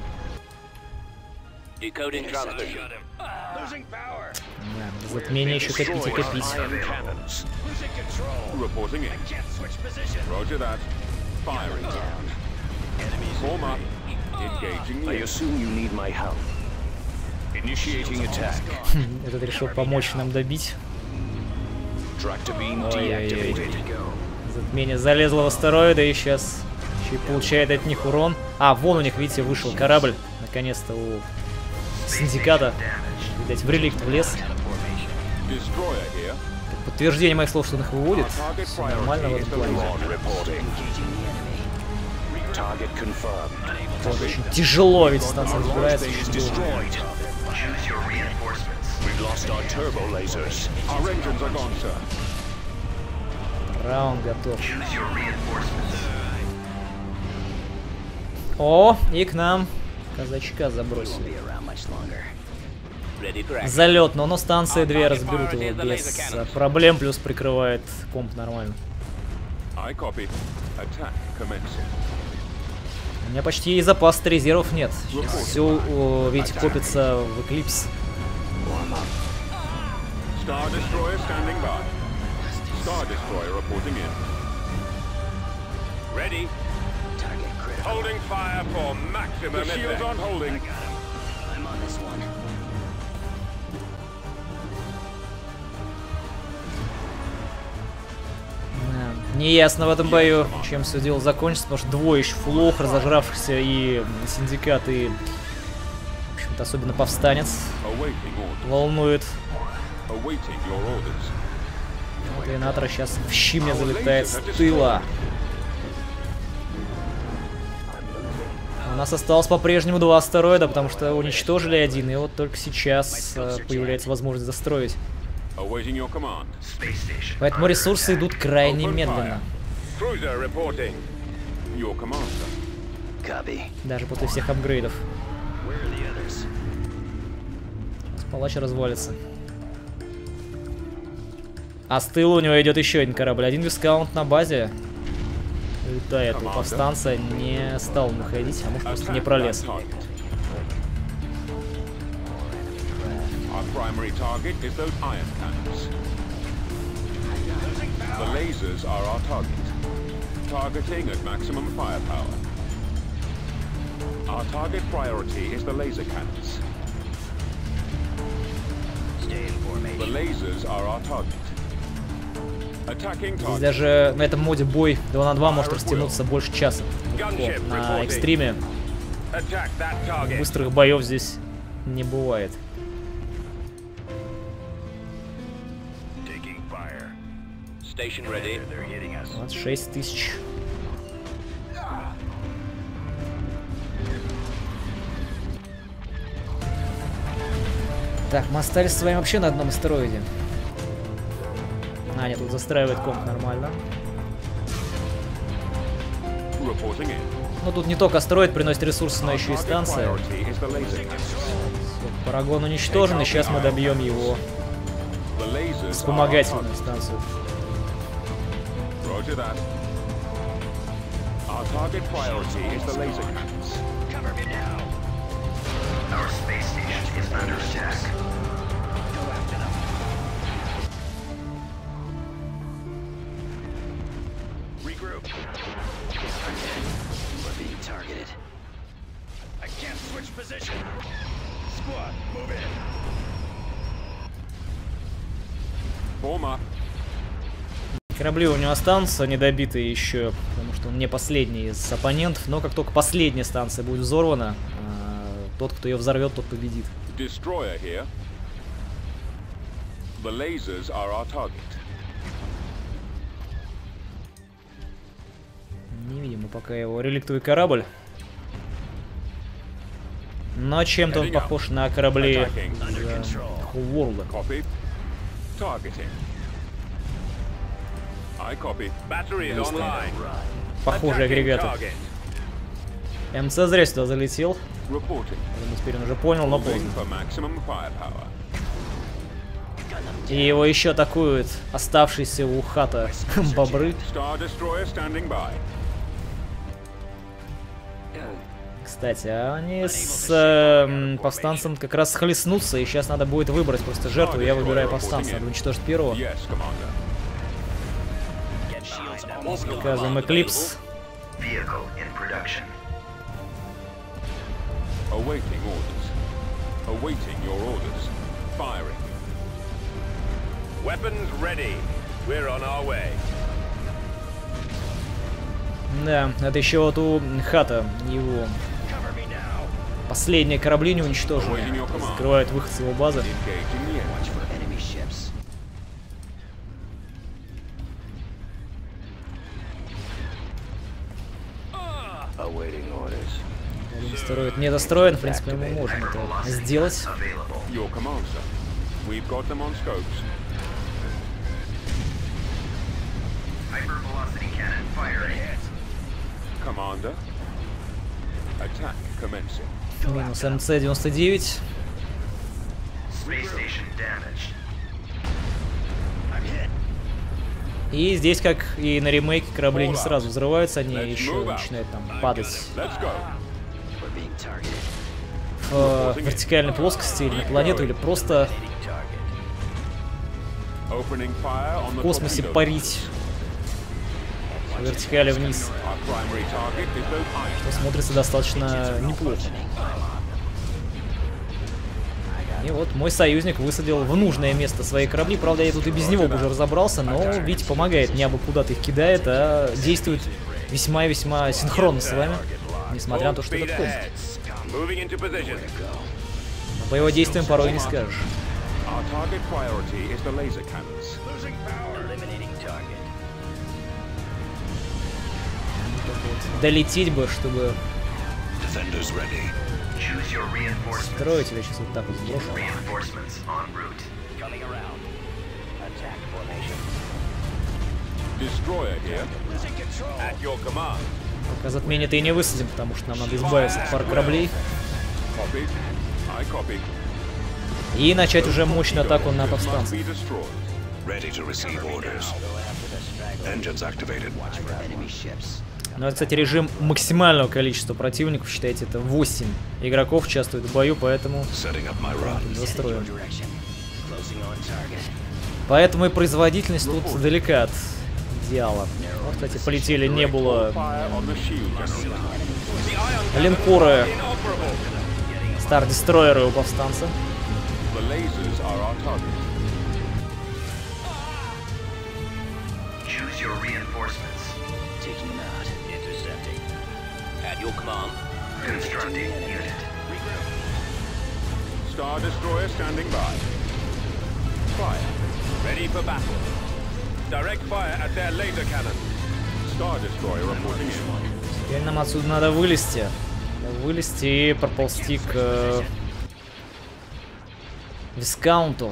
Decoding transmission. Losing power. Да, затмение еще копить и копить. Cannons. Reporting in. Can't switch position. Roger that. Firing. Down. Form up. Engaging I the assume you need my help. Initiating attack. Этот решил помочь нам добить. Tractor beam Ой-ой-ой. deactivated. Затмение залезло в астероиды и сейчас еще и получает от них урон. А, вон у них, видите, вышел корабль. Наконец-то у синдиката. Видать, в реликт влез. destroyer here. Подтверждение моих слов, что он их выводит. Все нормально в этом плане. Target confirmed. Вот очень тяжело, ведь станция разбирается. Base destroyed. Choose your reinforcements. We've lost our turbo lasers. Our engines are gone, sir. Раунд готов. Choose your reinforcements. О, и к нам казачка забросили. Be around much longer. Залет, но, но станции две разберут его без а, проблем, плюс прикрывает комп нормально. I copy. Attack commencing. У меня почти и запас резервов нет. Сейчас все, видите, копится в Эклипс. Star Destroyer standing by. Star Destroyer reporting in. Ready. Target critical. Holding fire for maximum. The shields on holding. I'm on this one. Неясно в этом бою, чем все дело закончится, потому что двое еще фулов, разожравшихся, и Синдикат, и, в общем-то, особенно повстанец волнует. Терминатор сейчас в щиме залетает с тыла. У нас осталось по-прежнему два астероида, потому что уничтожили один, и вот только сейчас э, появляется возможность застроить. Поэтому ресурсы идут крайне медленно. Даже после всех апгрейдов. Палач развалится. А с тыла у него идет еще один корабль. Один вискаунт на базе. Летает у повстанца, не стал находить, а может просто не пролез. Primary target is those iron cannons. The lasers are our target, targeting at maximum firepower. Our target priority is the laser cannons. The lasers are our target. Attacking Здесь target. даже на этом моде бой два на два может растянуться больше часа. Легко. На экстриме быстрых боев здесь не бывает. двадцать шесть тысяч. Так, мы остались с вами вообще на одном астероиде. А, нет, тут застраивает комп нормально. Но тут не только астероид приносит ресурсы, но еще и станция. Парагон уничтожен, и сейчас мы добьем его. Вспомогательную станцию. Roger that. Our target priority is the laser cannons. Cover me now. Our space station is under attack. Go after them. Regroup. We're being targeted. I can't switch position. Squad, move in. Form up. Корабли у него останутся недобитые еще, потому что он не последний из оппонентов, но как только последняя станция будет взорвана, тот, кто ее взорвет, тот победит. Не видим мы пока его реликтовый корабль. Но чем-то он похож на корабли Холлворлда. Похожие агрегаты. МЦ зря сюда залетел. Теперь он уже понял, но поздно. И его еще атакуют оставшиеся у хата бобры. Кстати, а они с э, повстанцем как раз схлестнутся, и сейчас надо будет выбрать просто жертву. Я выбираю повстанца, надо уничтожить первого. Показываем Эклипс. Да, это еще вот у хата его последние корабли не уничтожены. Закрывают выход с его базы. Астероид не достроен, в принципе, мы можем это сделать. Минус МЦ девяносто девять. И здесь, как и на ремейке, корабли не сразу взрываются, они еще начинают там падать в вертикальной плоскости или на планету, или просто в космосе парить по вертикали вниз, что смотрится достаточно неплохо. И вот мой союзник высадил в нужное место свои корабли. Правда, я тут и без него бы уже разобрался, но Витя помогает. Не абы куда-то их кидает, а действует весьма и весьма синхронно с вами. Несмотря на то, что это конь. Но по его действиям порой не скажешь. Долететь бы, чтобы строить, я сейчас вот так вот сброшу. Пока затмение-то и не высадим, потому что нам надо избавиться от пары кораблей. И начать уже мощную атаку на повстанцев. Ну, это, кстати, режим максимального количества противников. Считайте, это восемь игроков участвуют в бою, поэтому застроим. Поэтому и производительность тут далека от идеала. Вот, кстати, полетели не было линкоры Стар-дестройеры у повстанца. Star Destroyer standing by. Fire. Ready for battle. Direct fire at their laser cannon. Star Destroyer reporting in. Теперь нам отсюда надо вылезти. Вылезти и проползти к э, Вискаунту,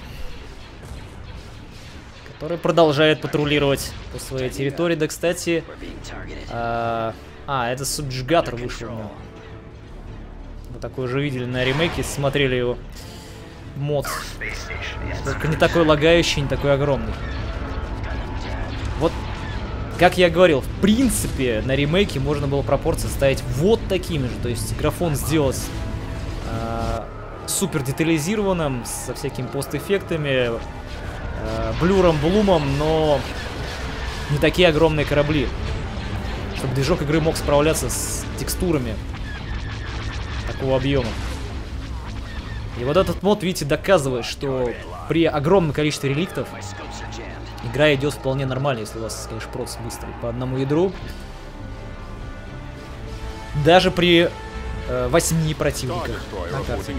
который продолжает патрулировать по своей территории. Да, кстати... Э, а, это субджигатор вышел у него. Вы такой же видели на ремейке, смотрели его мод. Только не такой лагающий, не такой огромный. Вот, как я говорил, в принципе, на ремейке можно было пропорции ставить вот такими же. То есть графон сделать э, супер детализированным, со всякими постэффектами, э, блюром, блумом, но не такие огромные корабли. Чтобы движок игры мог справляться с текстурами такого объема. И вот этот мод, видите, доказывает, что при огромном количестве реликтов игра идет вполне нормально, если у вас, конечно, процесс быстрый по одному ядру. Даже при э, восьми противниках на карте.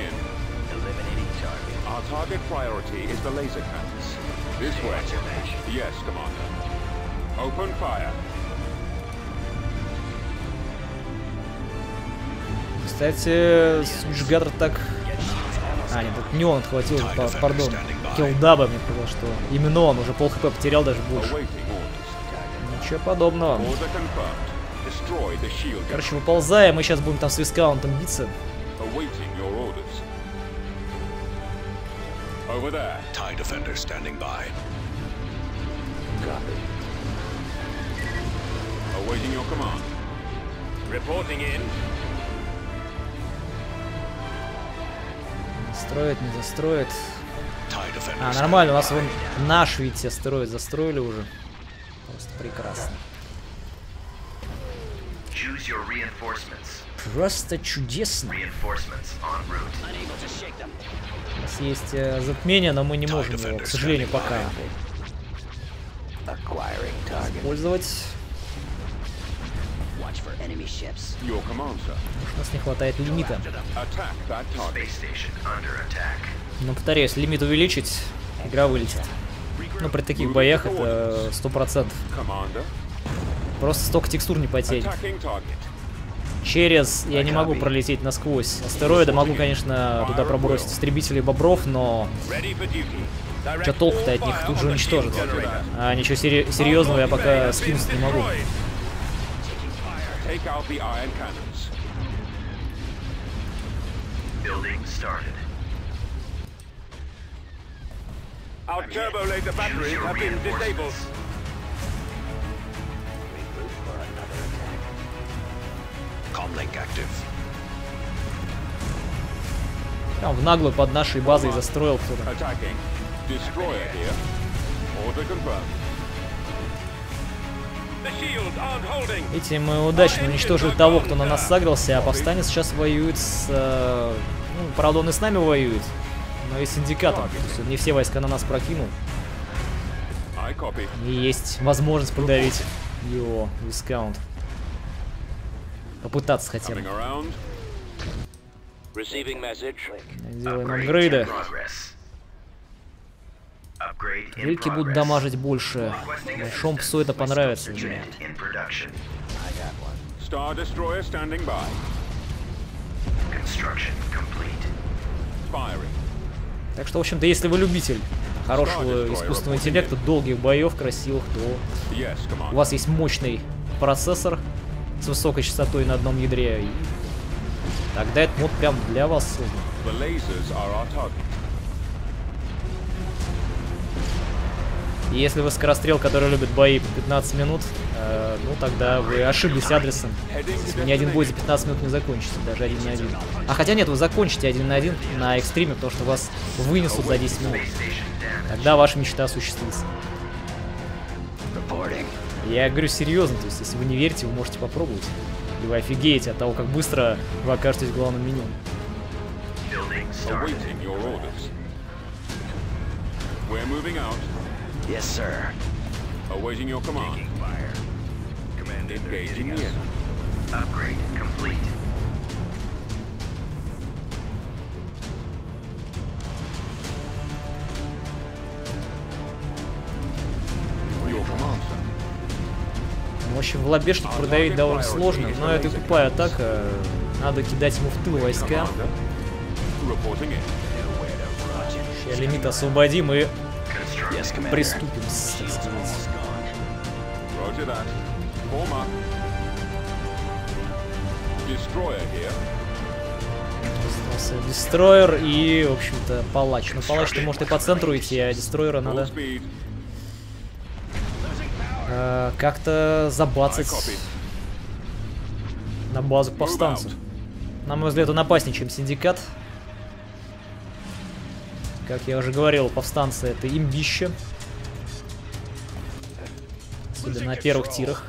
Кстати, Субджигатор так... А, нет, это не он отхватил, пардон. Киллдаба, мне показалось, что именно он уже пол хп потерял, даже больше. Ничего подобного. Короче, выползаем, мы сейчас будем там с Вискаунтом биться. Строит, не застроит. А, нормально, у нас вон наш, видите, строит, застроили уже. Просто прекрасно. Просто чудесно. У нас есть э, затмение, но мы не можем его, к сожалению, пока использовать. У нас не хватает лимита. Но, повторяюсь, лимит увеличить, игра вылетит. Ну, при таких боях это сто процентов. Просто столько текстур не потянет. Через я не могу пролететь насквозь астероида. Могу, конечно, туда пробросить истребителей бобров, но... Что толку-то от них тут же уничтожат. А ничего сери серьезного я пока скинуть не могу. Our turbo laser batteries have been disabled. Comlink active. Там в наглую под нашей базой застроил кто-то. Видите, мы удачно уничтожили того, кто на нас сагрился, а повстанец сейчас воюет с... Ну, правда, он и с нами воюет. но и синдикатом. То есть он не все войска на нас прокинул. И есть возможность продавить его дискаунт. Попытаться хотя бы. Делаем апгрейды. Крыльки будут дамажить больше. Большому псу это понравится. Так что, в общем-то, если вы любитель хорошего искусственного интеллекта, долгих боев, красивых, то у вас есть мощный процессор с высокой частотой на одном ядре, и тогда этот мод прям для вас создан. И если вы скорострел, который любит бои по пятнадцать минут, э, ну тогда вы ошиблись адресом. Ни один бой за пятнадцать минут не закончится, даже один на один. А хотя нет, вы закончите один на один на экстриме, потому что вас вынесут за десять минут. Тогда ваша мечта осуществится. Я говорю серьезно, то есть если вы не верите, вы можете попробовать. И вы офигеете от того, как быстро вы окажетесь в главном меню. Yes, sir. Awaiting your command. Taking fire. Command Engaging engaging us. in. Upgrade complete. Your command, sir. В общем, в лобешник продавить довольно сложно, но это тупая атака. Надо кидать ему в тыл войска. Reporting in. Сейчас лимит освободим и Yes, Commander. приступим, так сказать. Roger that. Form up. Destroyer here. Остался дестройер и, в общем-то, палач. Но палач-то может и по центру идти, а дестройера Full надо speed. э, как-то забацать на базу повстанцев. На мой взгляд, он опаснее, чем синдикат. Как я уже говорил, повстанцы — это имбище. Особенно на первых тирах.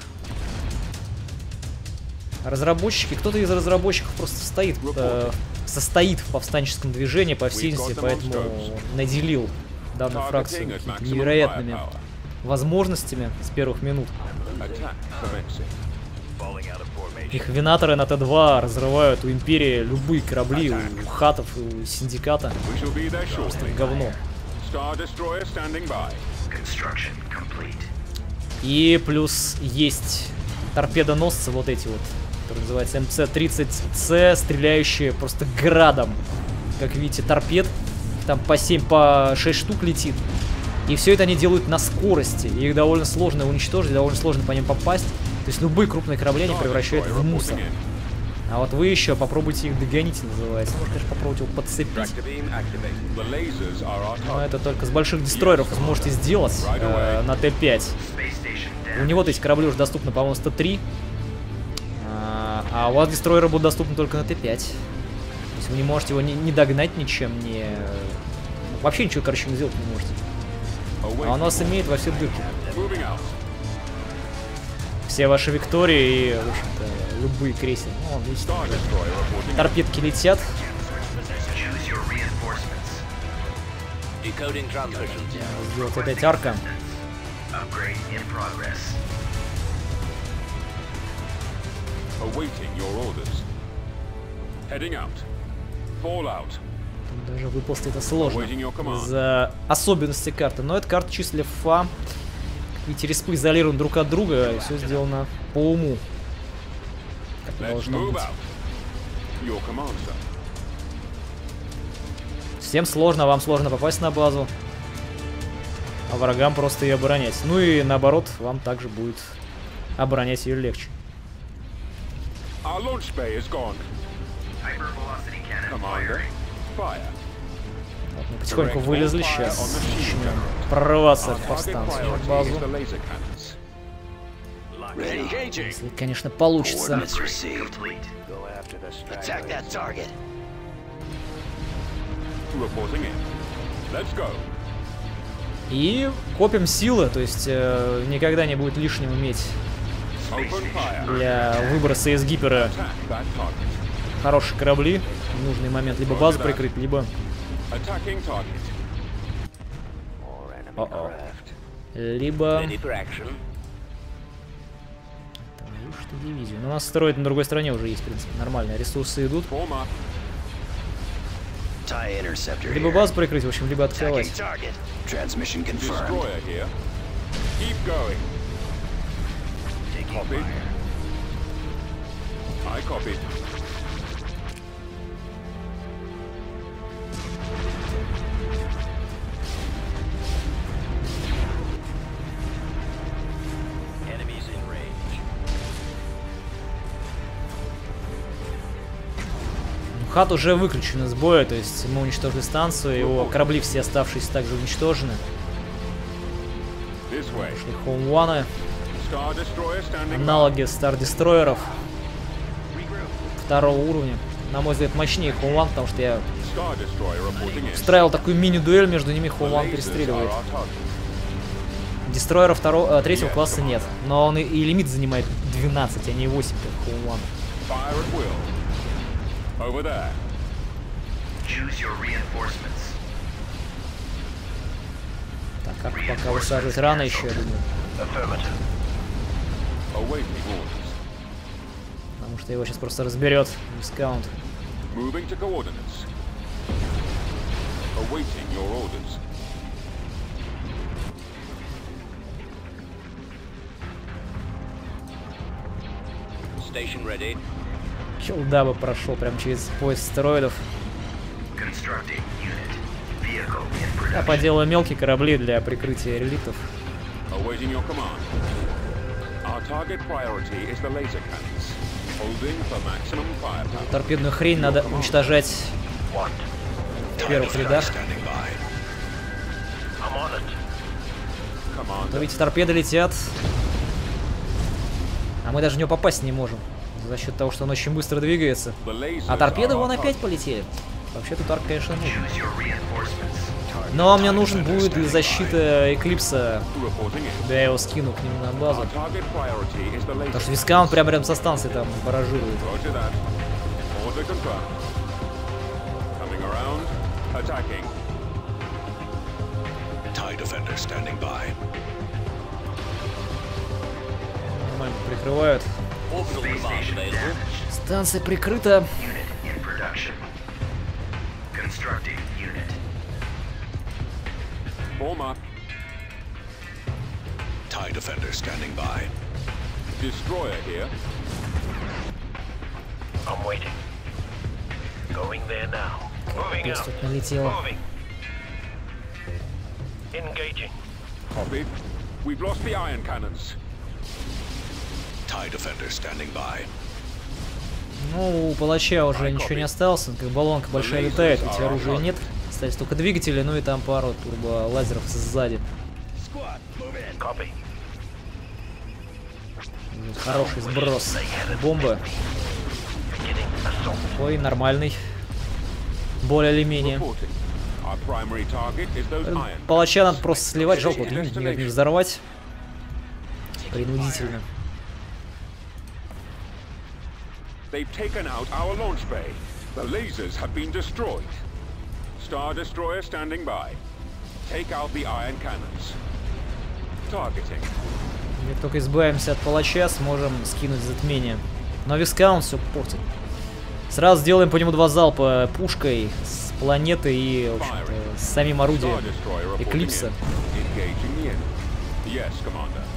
Разработчики, кто-то из разработчиков просто стоит, э, состоит в повстанческом движении, по всей видимости, поэтому наделил данную фракцию какими-то невероятными возможностями с первых минут. Attack commencing. Falling out of formation. Их винаторы на Т два разрывают у Империи любые корабли, у хатов, у синдиката. We shall be there shortly. Говно. Star Destroyer standing by. Construction complete. И плюс есть торпедоносцы вот эти вот, которые называются М Ц тридцать С, стреляющие просто градом. Как видите, торпед, там по семь, по шесть штук летит. И все это они делают на скорости. И их довольно сложно уничтожить, довольно сложно по ним попасть. То есть любые крупные корабли они превращают в мусор. А вот вы еще попробуйте их догонить, называется. Можно, конечно, попробовать его подцепить. The lasers are our Но target. это только с больших дестройеров вы сможете сделать э, на Т пять. Space station У down. него эти корабли уже доступны, по-моему, с Т три. А, а у вас дестройеры будут доступны только на Т пять. То есть вы не можете его ни, ни догнать ничем, ни... Вообще ничего, короче, не сделать не можете. А он вас имеет во все дырки. Moving out. Все ваши Виктории и, в общем-то, любые крейсеры. Ну, видите, Star Destroyer reporting. торпедки летят. Choose your reinforcements. Decoding transmission. Сделать опять арка. Upgrade in progress. Awaiting your orders. Heading out. Fall out. Тут даже выползти это сложно Awaiting your command. из-за особенностей карты. Но это карта чисто для фа. Видите, респы изолированы друг от друга, и все сделано по уму. Как Let's должно move быть. out. Your command, sir. Всем сложно, вам сложно попасть на базу, а врагам просто ее оборонять. Ну и наоборот, вам также будет оборонять ее легче. Our launch bay is gone. Hypervelocity cannon Commander, firing. fire. Вот мы потихоньку вылезли, сейчас начнем прорываться Our к target повстанцам на priority базу. is the laser cannons. Ready. Если, конечно, получится. Coordinates received. Complete. Go after the Attack that target. Reporting in. Let's go. И копим силы, то есть э, никогда не будет лишним иметь Open fire. для выброса из гипера Attack that target. хорошие корабли. В нужный момент либо базу прикрыть, либо Attacking target. О-о. Либо... Твою что дивизию. Ну, у нас строить на другой стороне уже есть, в принципе, нормально. Ресурсы идут. Либо базу прикрыть, в общем, либо открывать. Хат уже выключен из боя, то есть мы уничтожили станцию, его корабли все оставшиеся также уничтожены. Пошли Хоум-Ваны. Аналоги Стар-Дестройеров второго уровня. На мой взгляд, мощнее Хоум-Ван, потому что я устраивал такую мини-дуэль, между ними Хоум-Ван перестреливает. Дестройера второго, третьего класса нет, но он и, и лимит занимает двенадцать, а не восемь, как Хоум-Ван. Over there. Choose your reinforcements. Так, как пока высаживать рано еще, я думаю. Потому что его сейчас просто разберет дискаунт. Moving to coordinates. Awaiting your orders. Station ready. Хилдаба прошел прям через поезд стероидов. Я поделаю мелкие корабли для прикрытия реликтов. Торпедную хрень надо уничтожать в первых рядах. Но ведь торпеды летят, а мы даже в него попасть не можем. За счет того, что он очень быстро двигается. А торпеды вон опять полетели. Вообще тут арк, конечно, нужен. Но мне нужен будет для защиты Эклипса. Да, я его скину к нему на базу. Потому что Вискаунт прямо рядом со станцией там баражирует. Нормально прикрывают. Станция прикрыта. TIE Defender standing by. Destroyer here. I'm waiting. Going there now. Moving out. Тут налетело. Moving. Engaging. Copy. We've lost the iron cannons. TIE Defender standing by. Ну, у палача уже ничего не осталось, как баллонка большая летает, ведь оружия нет. Остались только двигатели, ну и там пару турбо-лазеров сзади. Хороший сброс бомбы. Ой, нормальный. Более или менее. Палача надо просто сливать, жалко, вот никак не взорвать. Принудительно. They've taken out our launch bay. The lasers have been destroyed. Star Destroyer standing by. Take out the iron cannons. Targeting. Как только избавимся от палача, сможем скинуть затмение. Но Вискаунт все портит. Сразу сделаем по нему два залпа пушкой с планеты и, в общем-то, с самим орудием Эклипса. Yes, Commander.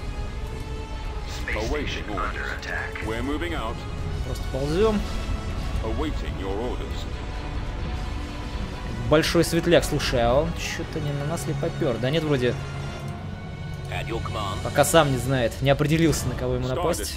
Awaiting orders. We're moving out. Просто ползем. Awaiting your orders. Большой светляк, слушай, а он что-то не на нас ли попер? Да нет, вроде. Пока сам не знает, не определился, на кого ему напасть.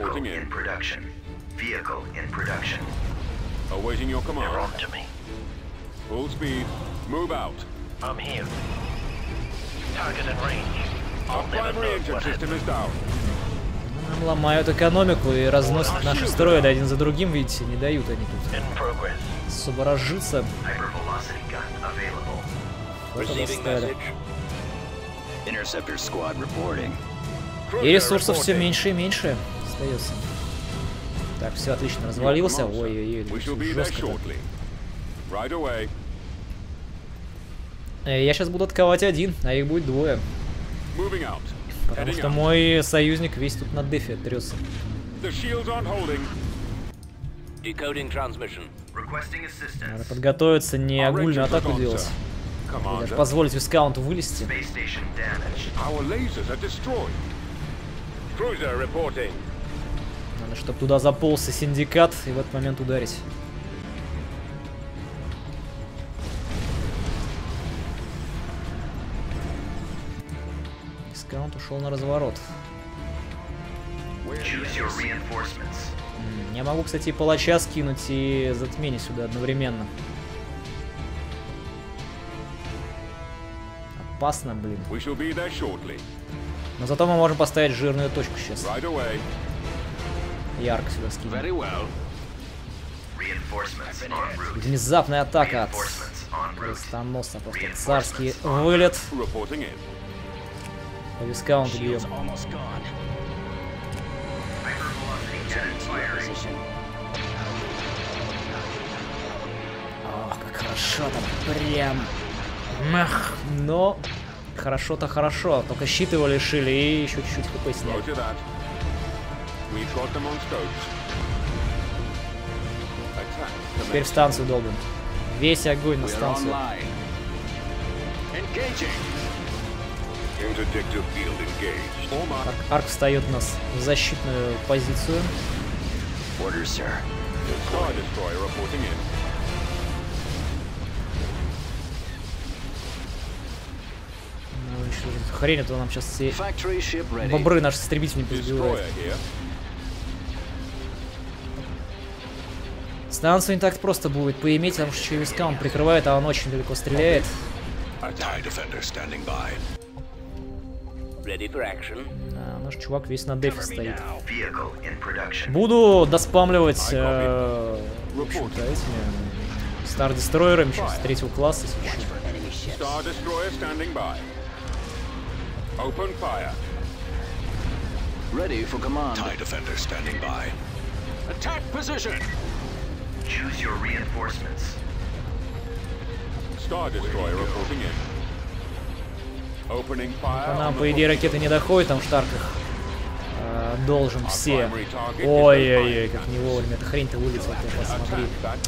Нам ломают экономику и разносят наши стероиды один за другим, видите, не дают они тут особо разжиться. И ресурсов все меньше и меньше остается. Так, все отлично, развалился. Ой-ой-ой, жестко. Я сейчас буду отковать один, а их будет двое. Потому что мой союзник весь тут на дефе трется. Надо подготовиться, не огульную атаку делать. Даже позволить Вискаунту вылезти. Надо, чтобы туда заползся синдикат и в этот момент ударить. Вискаунт ушел на разворот. Я могу, кстати, и палача скинуть и затмение сюда одновременно. Опасно, блин. Но зато мы можем поставить жирную точку сейчас. Ярко сюда скинем. Внезапная атака от крестоносца. Просто царский вылет. По Вискаунту бьем. Ох, как хорошо-то прям. Мах. Но хорошо-то хорошо. Только щит его лишили и еще чуть-чуть хп сняли. Теперь в станцию долбим. Весь огонь на станцию. Арк, Арк встает у нас в защитную позицию. Ну, хрень, это нам сейчас все бобры наши истребители не позбивают. Станцию не так просто будет поиметь, потому что Вискаунт он прикрывает, а он очень далеко стреляет. А, наш чувак весь на дефе стоит. Буду доспамливать э, в общем-то, этими Стар-дестройерами сейчас третьего класса. По нам, по идее, ракеты не доходят, там в Штарках э, должен все. Ой-ой-ой, как не вовремя эта хрень-то вылетела, ты посмотри.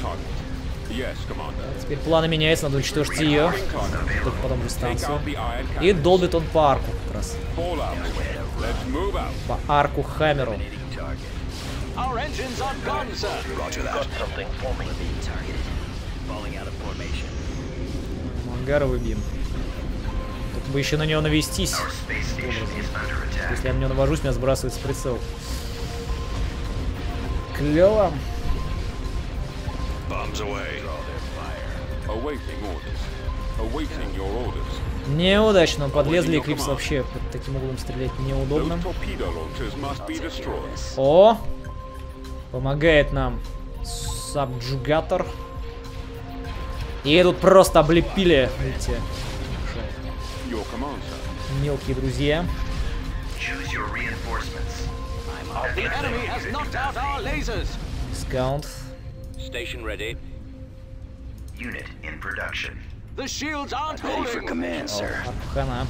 Теперь планы меняются, надо уничтожить ее. Только потом дистанцию. И долбит он по арку как раз. По арку Хаммеру. Ангара выбьем. Тут бы еще на него навестись. Если я на него навожусь, меня сбрасывает с прицел. Клево. Неудачно подлезли, Эклипс вообще под таким углом стрелять неудобно. О! Помогает нам Сабджугатор. И тут просто облепили эти мелкие друзья. Скаунт. Хана.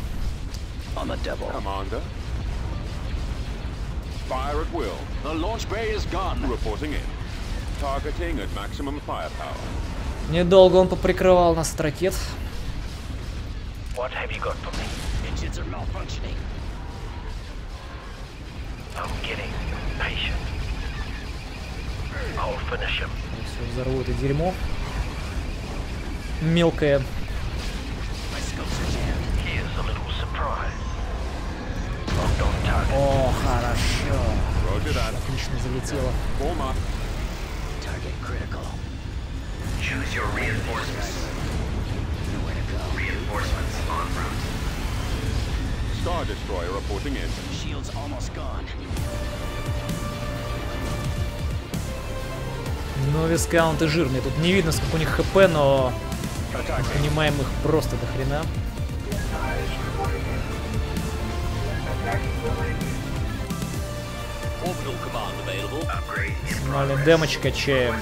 Fire at will. The launch bay is gone. Reporting in. Targeting at maximum firepower. Недолго он поприкрывал нас от ракет. What have you got for me? Engines are malfunctioning. I'm getting impatient. I'll finish him. Все, взорву это дерьмо. Мелкое. Here's a little surprise. О, хорошо. Отлично залетело. Choose your reinforcements. Nowhere to go. Reinforcements en route. Star Destroyer reporting in. Shield's almost gone. Ну, Вискаунты жирные. Тут не видно, сколько у них хп, но мы понимаем их просто до хрена. Максимальный дэмэдж качаем.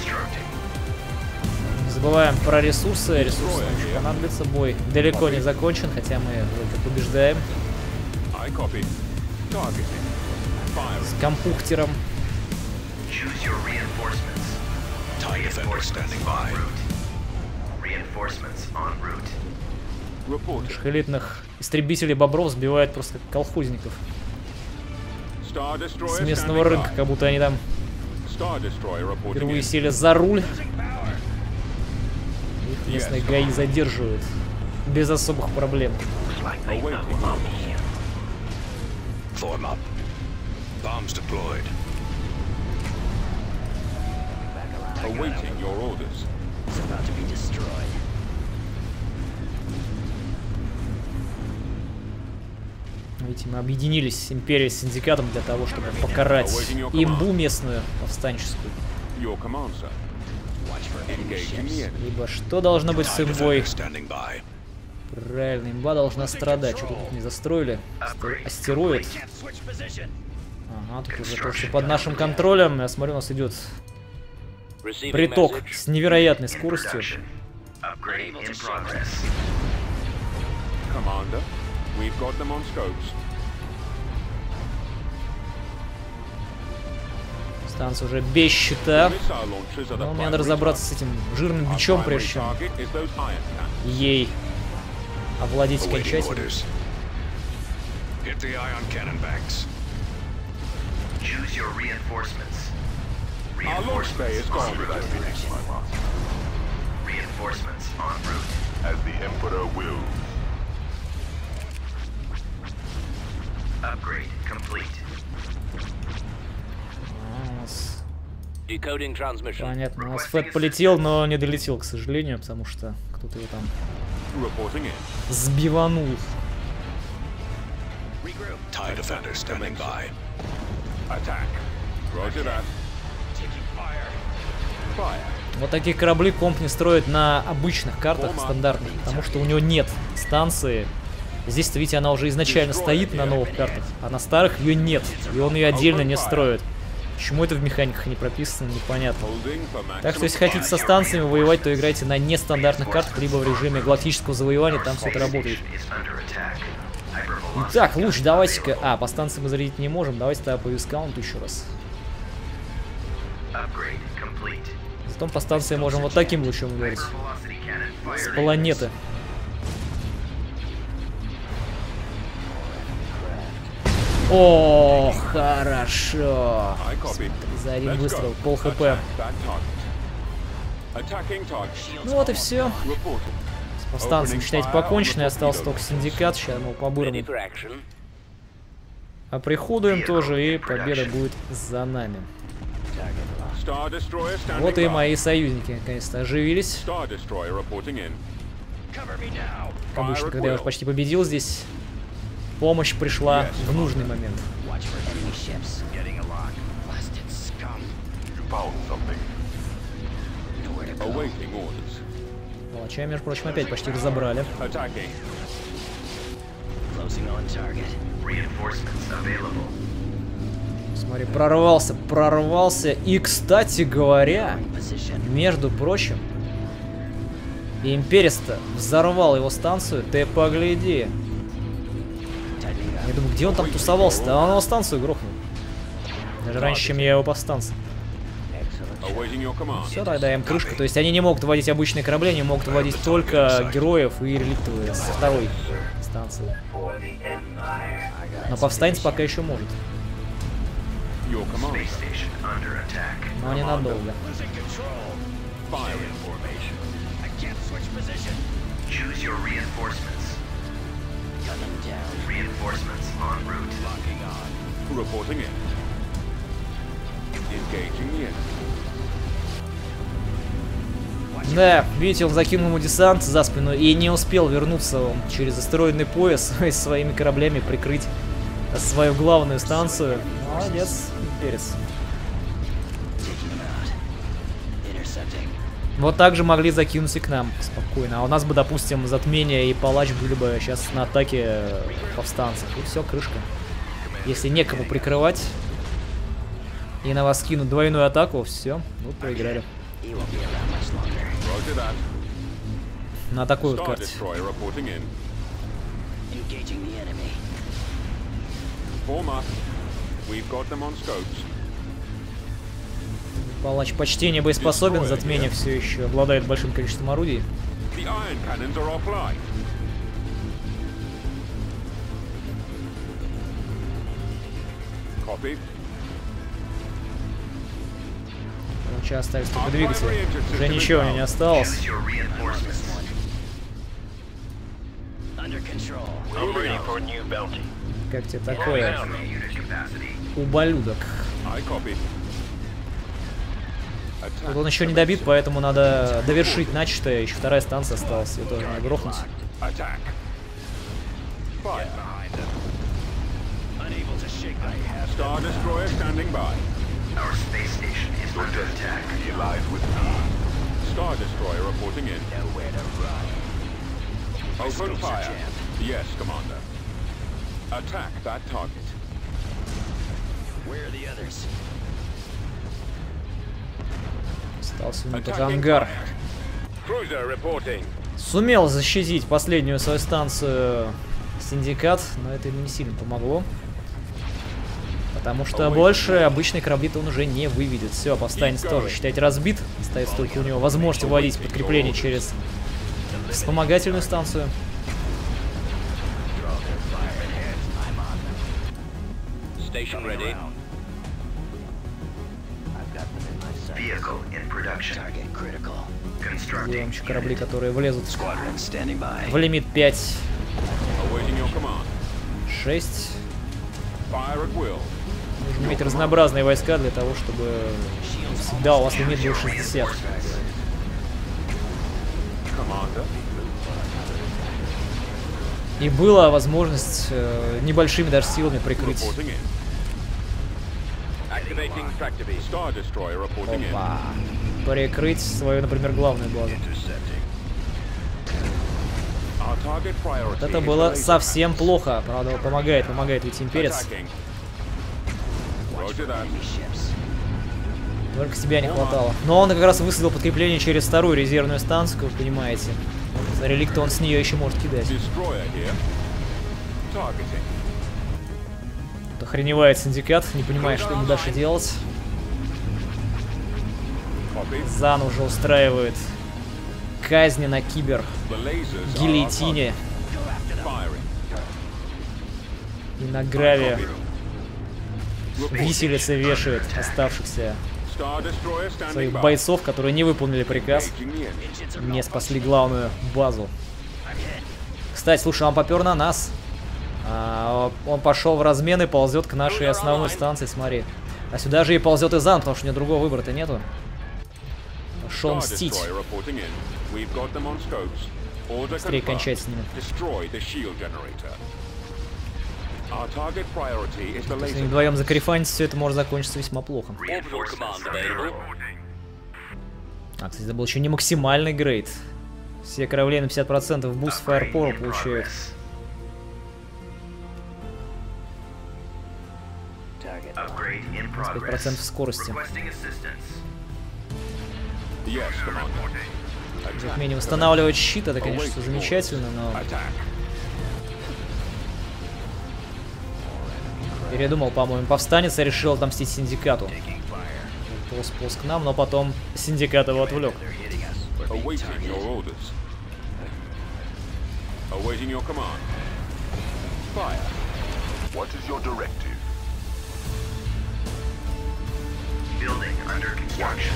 Не забываем про ресурсы. Ресурсы нам еще понадобятся. Бой далеко не закончен, хотя мы вроде побеждаем. С компухтером. Элитных истребителей бобров сбивает просто как колхозников с местного рынка, как будто они там впервые сели за руль. Их местные ГАИ задерживают без особых проблем. Видите, мы объединились с Империей, с Синдикатом для того, чтобы покарать имбу местную повстанческую. Ибо что должно быть с имбой? Правильно, имба должна страдать. Что тут не застроили? Астероид. Ага, тут уже то, что под нашим контролем. Я смотрю, у нас идет приток с невероятной скоростью. Станция уже без щита. Но мне надо разобраться с этим жирным бичом, прежде чем ей овладеть окончательно. Upgrade complete. Decoding transmission. Понятно, у нас Фэт полетел, но не долетел, к сожалению, потому что кто-то его там сбиванул. Вот такие корабли комп не строит на обычных картах стандартных, потому что у него нет станции. Здесь-то, видите, она уже изначально стоит на новых картах, а на старых ее нет, и он ее отдельно не строит. Почему это в механиках не прописано, непонятно. Так что, если хотите со станциями воевать, то играйте на нестандартных картах, либо в режиме галактического завоевания, там все это работает. Итак, луч, давайте-ка... А, по станции мы зарядить не можем, давайте тогда по вискаунту еще раз. Зато по станции можем вот таким лучом ударить. С планеты. О, хорошо. За один выстрел, пол хп. Ну вот и все. С повстанцем, считайте, покончено. Остался только Синдикат. Сейчас мы по-бырому оприходуем тоже, и победа будет за нами. Вот и мои союзники наконец-то оживились. Обычно, когда я уже почти победил здесь, помощь пришла в нужный момент. Палача, между прочим, опять почти разобрали. Смотри, прорвался, прорвался. И, кстати говоря, между прочим, Империс-то взорвал его станцию. Ты погляди. Я думаю, где он там тусовался-то? А он его станцию грохнул. Даже раньше, чем я его повстанца. Все, тогда им крышка. То есть они не могут водить обычные корабли, они могут водить только героев и реликтовые со второй станции. Но повстанец пока еще может. Но ненадолго. Да, видите, он закинул ему десант за спину и не успел вернуться он через астероидный пояс и своими кораблями прикрыть свою главную станцию. Молодец, Империс. Вот так же могли закинуть и к нам спокойно. А у нас бы, допустим, затмение и палач были бы сейчас на атаке повстанцев. И все, крышка. Если некому прикрывать и на вас кинут двойную атаку, все, вот проиграли. He won't be around much longer. Roger that. На такой вот Star карте. Destroyer reporting in. Engaging the enemy. Form up. We've got them on scopes. Палач почти не боеспособен, затмение все еще обладает большим количеством орудий. The iron cannons are offline. Copy. Сейчас остались только двигатели. Уже ничего не осталось. Choose your reinforcements. Under control. I'm ready for a new bounty. Как тебе такое, Down unit capacity. ублюдок? I copy. Вот он еще не добит, поэтому надо довершить начатое. Еще вторая станция осталась, ее тоже надо грохнуть. Attack. Fire. Unable to shake my head. Star Destroyer standing by. Our space station is under attack. He lies with me. Star Destroyer reporting in. Nowhere to run. Open scopes are fire. jammed. Yes, Commander. Attack that target. Where are the others? Остался минут Attacking ангар. fire. Cruiser reporting. Сумел защитить последнюю свою станцию Синдикат, но это ему не сильно помогло. Потому что больше обычные корабли-то он уже не выведет. Все, повстанец тоже, считайте, разбит. Остается только у него возможность выводить подкрепление через вспомогательную станцию. Station ready. Vehicle in production. Target critical. Constructing. Делаем еще корабли, которые влезут Squadron standing by. в лимит пять Awaiting your command. шесть. Fire at will. Нужно иметь разнообразные войска для того, чтобы всегда у вас лимит был шестьдесят. Commander. И была возможность э, небольшими даже силами прикрыть. Reporting in. Activating tractivity. Star Destroyer reporting in. Опа. Прикрыть свою, например, главную базу. Our target priority Вот это is было the laser совсем packs. плохо. Правда, помогает, помогает ведь имперец. Attacking. Roger that. Enemy ships. Только тебя не хватало. Но он как раз высадил подкрепление через вторую резервную станцию, как вы понимаете. За реликты он с нее еще может кидать. Destroyer here. Targeting. Вот охреневает Синдикат, не понимает, что ему дальше делать. Copy. Зан уже устраивает казни на кибер The lasers are our гильотине target. Firing. и на граве Reporting. виселицы вешает оставшихся Star Destroyer standing своих by. бойцов, которые не выполнили приказ, Engaging the enemy. Engines are не all спасли главную базу. Кстати, слушай, он попер на нас. А, он пошел в размен и ползет к нашей основной станции, смотри. А сюда же и ползет и Зан, потому что у него другого выбора-то нету. Пошел Star мстить. Destroyer reporting in. We've got them on scopes. Order Быстрее confirmed. кончать с ними. Destroy the shield generator. Our target priority is the Если они laser. вдвоем закарифанить, все это может закончиться весьма плохо. Reinforcements from your А, кстати, это был еще не максимальный грейд. Все корабли на пятьдесят процентов буст фаерпора получают. target. Upgrade in пять progress. процентов скорости. Requesting assistance. Yes, Commander. Как минимум восстанавливать щит, это, конечно, замечательно, но Attack. передумал, по-моему, повстанец и решил отомстить Синдикату. Полз, полз к нам, но потом Синдикат его отвлек. Awaiting your orders. Awaiting your command. Fire. What is your directive? Building under construction.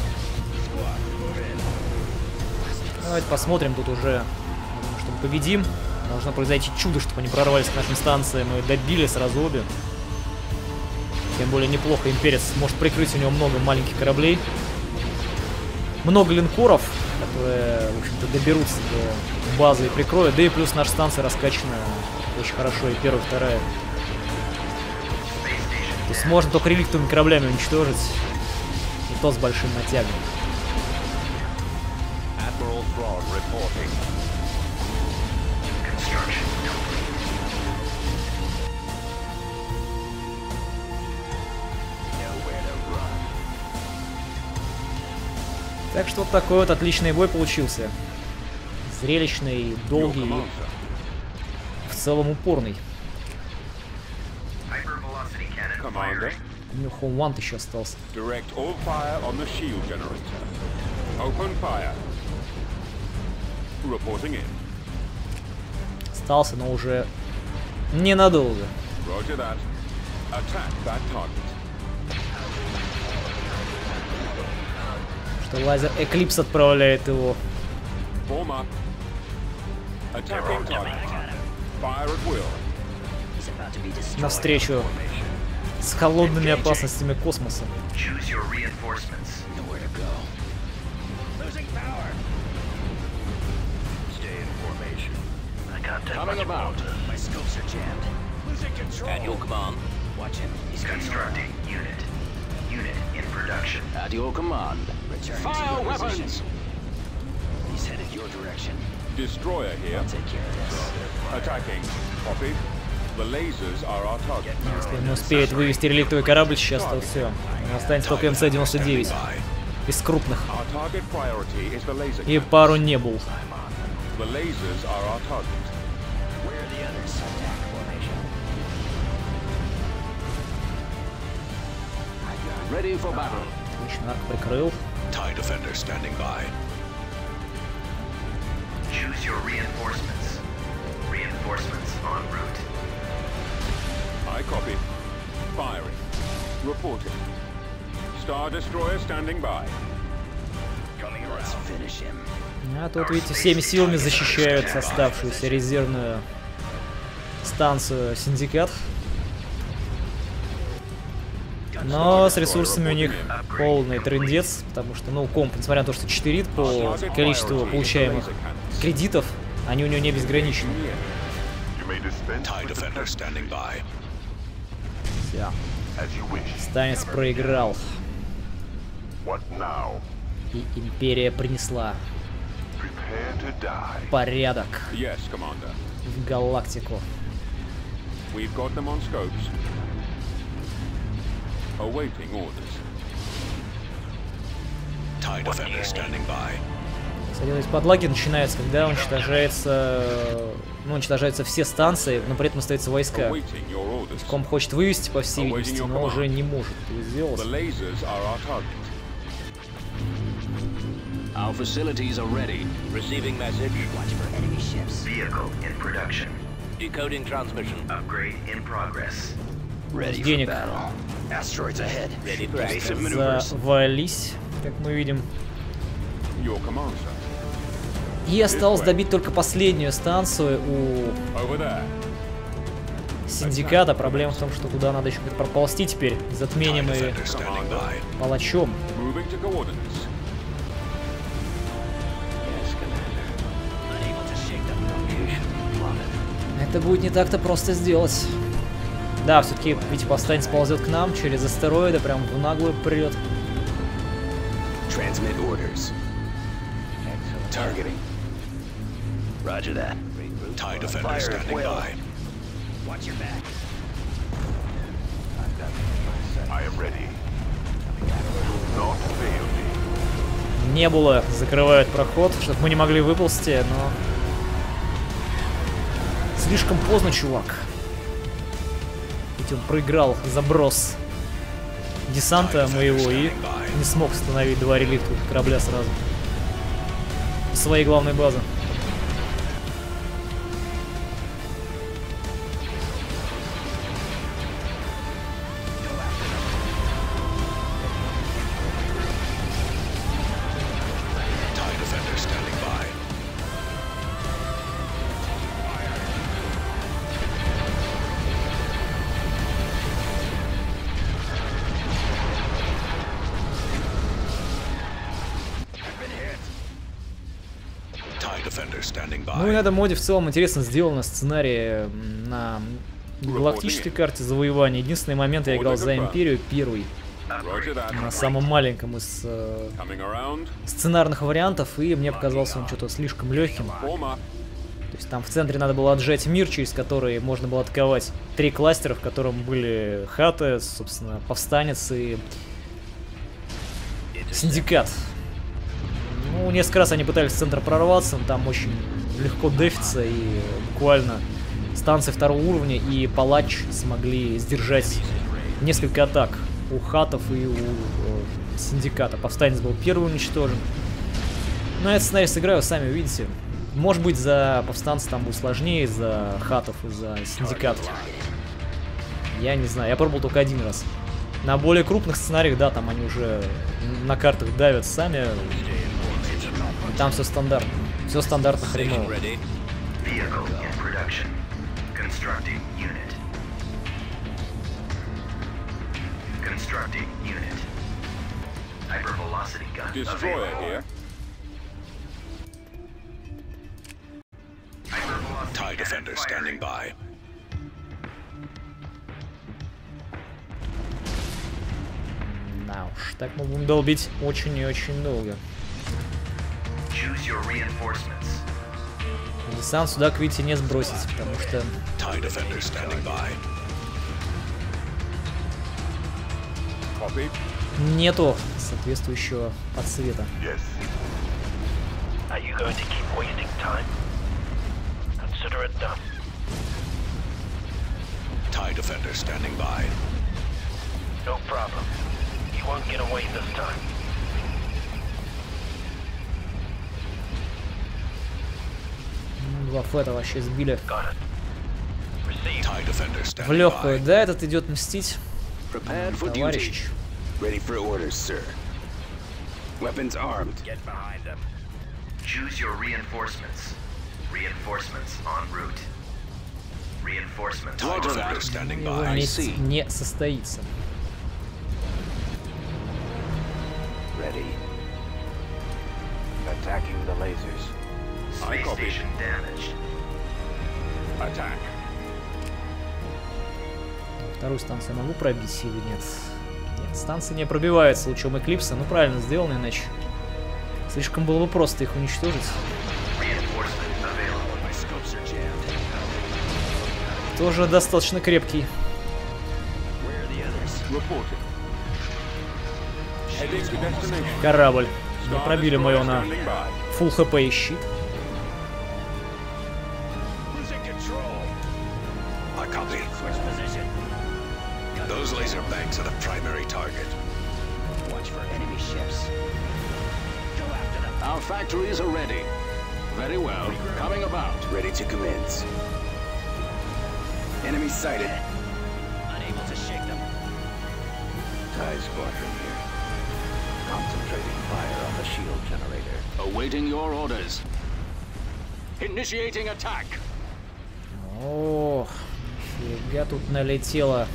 Давайте посмотрим, тут уже, я думаю, что мы победим. Должно произойти чудо, чтобы они прорвались к нашим станциям и добили сразу обе. Тем более неплохо имперец может прикрыть, у него много маленьких кораблей. Много линкоров, которые, в общем-то, доберутся до базы и прикроют. Да и плюс наша станция раскачана очень хорошо, и первая, и вторая. То есть можно только реликтовыми кораблями уничтожить. И то с большим натягом. Admiral Thrawn reporting. Construction complete. Nowhere to run. Так что вот такой вот отличный бой получился. Зрелищный, долгий и в целом упорный. Commander, У него Homeland еще остался. direct all fire on the shield generator. Open fire. Reporting in. Остался, но уже ненадолго. Roger that. Attack that target. Что лазер Эклипс отправляет его. Form up. Attacking target. Fire at will. Навстречу с холодными опасностями космоса. Choose your reinforcements. Nowhere to go. Losing power. Stay in formation. I can't take Coming much about. more. My scopes are jammed. Losing control. At your command. Watch him. He's constructing unit. Unit in production. At your command. Return Fire to your weapons! position. He's headed your direction. Destroyer here. I'll take care of this. Attacking. Copy. The lasers are our target. Если он не успеет вывести реликтовый корабль сейчас, то все. Останется только эм цэ девяносто девять. Из крупных. Our target priority is the laser. И пару небул. The lasers are our target. Where are the others? Attack formation. Ready for battle. Отлично, Арк прикрыл. TIE defender standing by. Choose your reinforcements. Reinforcements en route. I copy. Firing. Reporting. Star Destroyer standing by. Coming around. Let's finish him. А тут, видите, всеми силами защищают оставшуюся резервную станцию Синдикат. Но с ресурсами у них полный трындец, потому что, ну, комп, несмотря на то, что четырит по количеству получаемых кредитов, они у него не безграничны. TIE defender standing by. Все. Станец проиграл. И Империя принесла порядок Yes, Commander. в галактику. We've got them on scopes. Awaiting orders. TIE defender standing by. Кстати, то есть подлаги начинаются, когда уничтожается, ну, уничтожаются все станции, но при этом остаются войска. Awaiting your orders. Комп хочет вывести, по всей видимости, но уже не может это The сделать. lasers are our target. Our facilities are ready. Receiving message. Watch for enemy ships. Vehicle in production. Decoding transmission. Upgrade in progress. Ready for Денег battle. Asteroids ahead. Ready for evasive maneuvers. завались, как мы видим. Your command, sir. И осталось добить только последнюю станцию у Over there. Синдиката. Проблема в том, что туда надо еще как-то проползти теперь затмением и Defender standing by. палачом. Moving to coordinates. Yes, Commander. Unable to shake the location plotted. Это будет не так-то просто сделать. Да, все-таки, видите, повстанец ползет к нам через астероиды, прям в наглую прет. Transmit orders. Targeting. Roger that. TIE defender Fire at standing will. by. Watch your back. I am ready. Not fail me. Небула закрывают проход, чтобы мы не могли выползти, но... Слишком поздно, чувак. Ведь он проиграл заброс десанта моего и не смог остановить два реликтовых корабля сразу. Своей главной базы. TIE defender standing by. TIE defender standing Ну и на by. этом моде в целом интересно сделано сценарий м, на галактической карте завоевания. Единственный момент, я играл за Империю первый, Roger that. на самом маленьком из э, Coming around. сценарных вариантов, и мне показался он что-то слишком легким. Form up. То есть там в центре надо было отжать мир, через который можно было атаковать три кластера, в котором были Хаты, собственно, Повстанец и Синдикат. Ну, несколько раз они пытались в центр прорваться, но там очень легко дефится, и буквально станции второго уровня и палач смогли сдержать несколько атак у хатов и у э, синдиката. Повстанец был первый уничтожен. Но этот сценарий сыграю, сами увидите. Может быть, за повстанца там будет сложнее, за хатов и за синдикат. Я не знаю, я пробовал только один раз. На более крупных сценариях, да, там они уже на картах давят сами. И там все стандартно. Все стандартно хреново. Destroyer here. TIE Defender standing by. Да уж, так мы будем долбить очень и очень долго. Десант сюда, к видите, не сбросить, потому что... TIE Defender standing by. Copy. Нету соответствующего подсвета. Yes. Are you going to keep wasting time? Consider it done. TIE Defender standing by. No problem. You won't get away this time. Два фета вообще сбили. Got it. Receive. TIE Defender В standing легкую. by. Да, этот идет мстить. Prepared for duty. Товарищ. Ready for orders, sir. Weapons armed. Get behind them. Choose your reinforcements. Reinforcements en route. Reinforcements. TIE Defender standing Его by. месть не состоится. Ready. Attacking the lasers. I Space copy. station damaged. Attack. Вторую станцию я могу пробить или нет? Нет, станция не пробивается лучом Эклипса. Ну, правильно сделано, иначе слишком было бы просто их уничтожить. Reinforcement available. My scopes are jammed. Тоже достаточно крепкий. Where are the others? Reporting. Heading to destination. Корабль. Мы Star пробили Destroyer мое на standing by. фулл хп и щит. Losing control. I copy. Switch position. Those laser banks are the primary target. Watch for enemy ships. Go after them. Our factories are ready. Very well. Coming about. Ready to commence. Enemy sighted. Unable to shake them. TIE squadron here. Concentrating fire on the shield generator. Awaiting your orders. Initiating attack. О, фига тут налетело.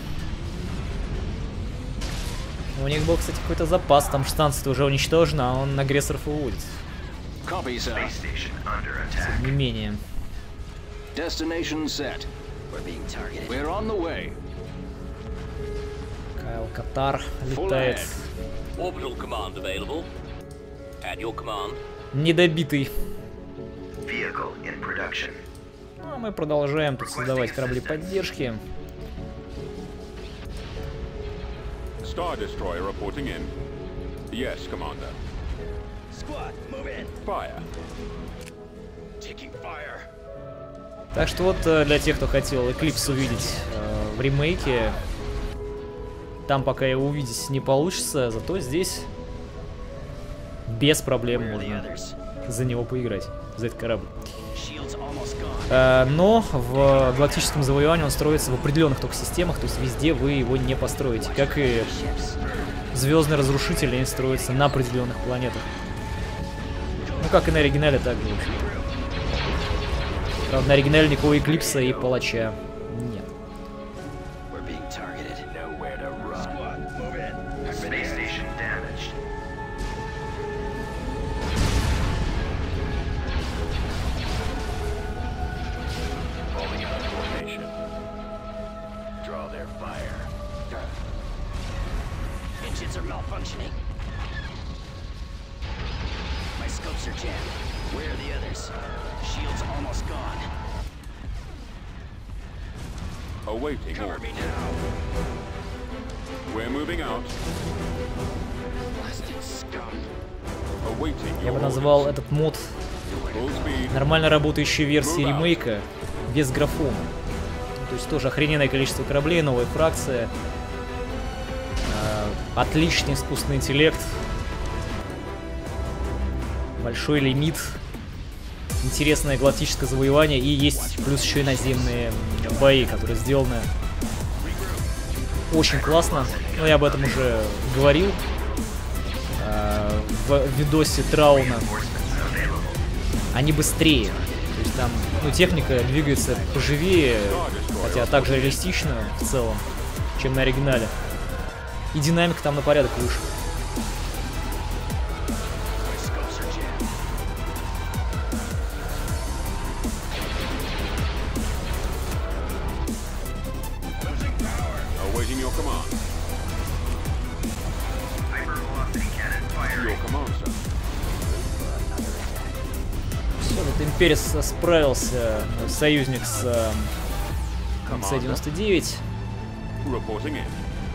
У них был, кстати, какой-то запас, там станция уже уничтожена, а он агрессоров уводит. Copy, sir. Space station under attack. Не менее. Destination set. We're being targeted. We're on the way. Кайл Катар летает. Orbital command available. At your command. Недобитый. Vehicle in production. Ну, а мы продолжаем тут создавать корабли поддержки. Star Destroyer reporting in. Yes, Commander. Squad, move in. Fire. Taking fire. Так что вот э, для тех, кто хотел Эклипс увидеть э, в ремейке, там пока его увидеть не получится, зато здесь без проблем можно за него поиграть, за этот корабль. Э, но в галактическом завоевании он строится в определенных только системах, то есть везде вы его не построите, как и Звездный Разрушитель, они строятся на определенных планетах. Ну как и на оригинале, так же, в общем. Правда, на оригинале никакого Эклипса и Палача нет. Space station damaged. Falling out of formation. Draw their fire. Engines are malfunctioning. My scopes are jammed. Where are the others? Shield's almost gone. Awaiting Cover orders. me now. We're moving out. Awaiting Я бы your назвал orders. этот мод Full speed. нормально работающей версией ремейка без графона. То есть тоже охрененное количество кораблей, новая фракция, э, отличный искусственный интеллект, большой лимит, интересное галактическое завоевание и есть плюс еще и наземные бои, которые сделаны очень классно. Но я об этом уже говорил э, в видосе Трауна. Они быстрее. То есть там, ну, техника двигается поживее, хотя также реалистично в целом, чем на оригинале. И динамика там на порядок выше. Awaiting your command. Hypervelocity cannon Your firing. command, sir. Все, вот Империс справился, э, союзник с э, эм цэ девяносто девять. Reporting in.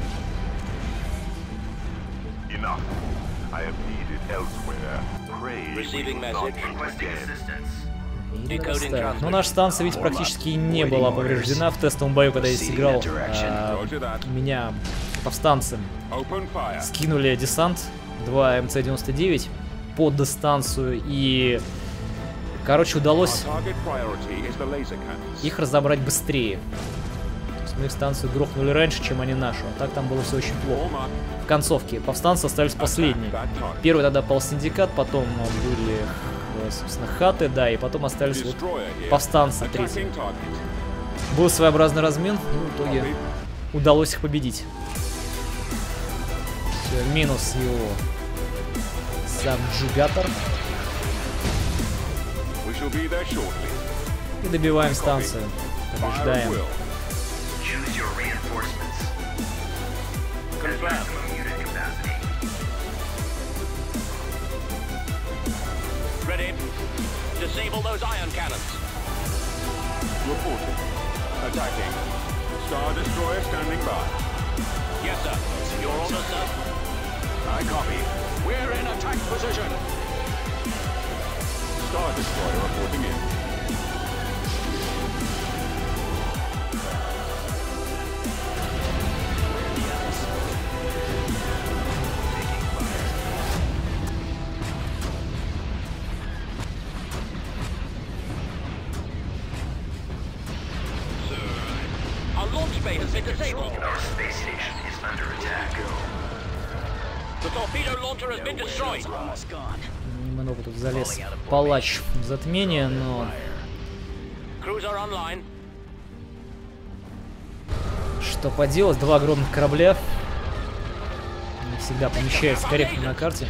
Enough. I have needed elsewhere. Pray Receiving we will not message. Requesting again. assistance. И Decoding достаем. Но transmission. наша станция ведь практически не была повреждена в тестовом бою, когда я сыграл. Roger that. Меня повстанцы Open fire. скинули десант, два эм цэ девяносто девять под дистанцию, и, короче, удалось Our target priority is the laser cannons. их разобрать быстрее. То есть мы их станцию грохнули раньше, чем они нашу, а так там было все очень плохо. Warm up. В концовке повстанцы остались последние. Первый тогда пал Синдикат, потом были, э, собственно, хаты, да, и потом остались вот Destroyer here. повстанцы третьи. Attacking target. Был своеобразный размен, и в итоге удалось их победить. Все, минус его сабджигатор. We shall be there shortly. И добиваем станцию. Fire at Побеждаем. will. Choose your reinforcements. At Confirmed. maximum unit capacity. Ready. Disable those ion cannons. Reporting. Attacking. Star Destroyer standing by. Yes, sir. Your order, sir. I copy. We're in attack position. Star Destroyer reporting in. Our launch bay has been disabled. Our space station is under attack. The torpedo launcher has been destroyed. Немного тут залез палач в затмение, но Cruiser online. что поделать, два огромных корабля не всегда помещаются корректно на карте.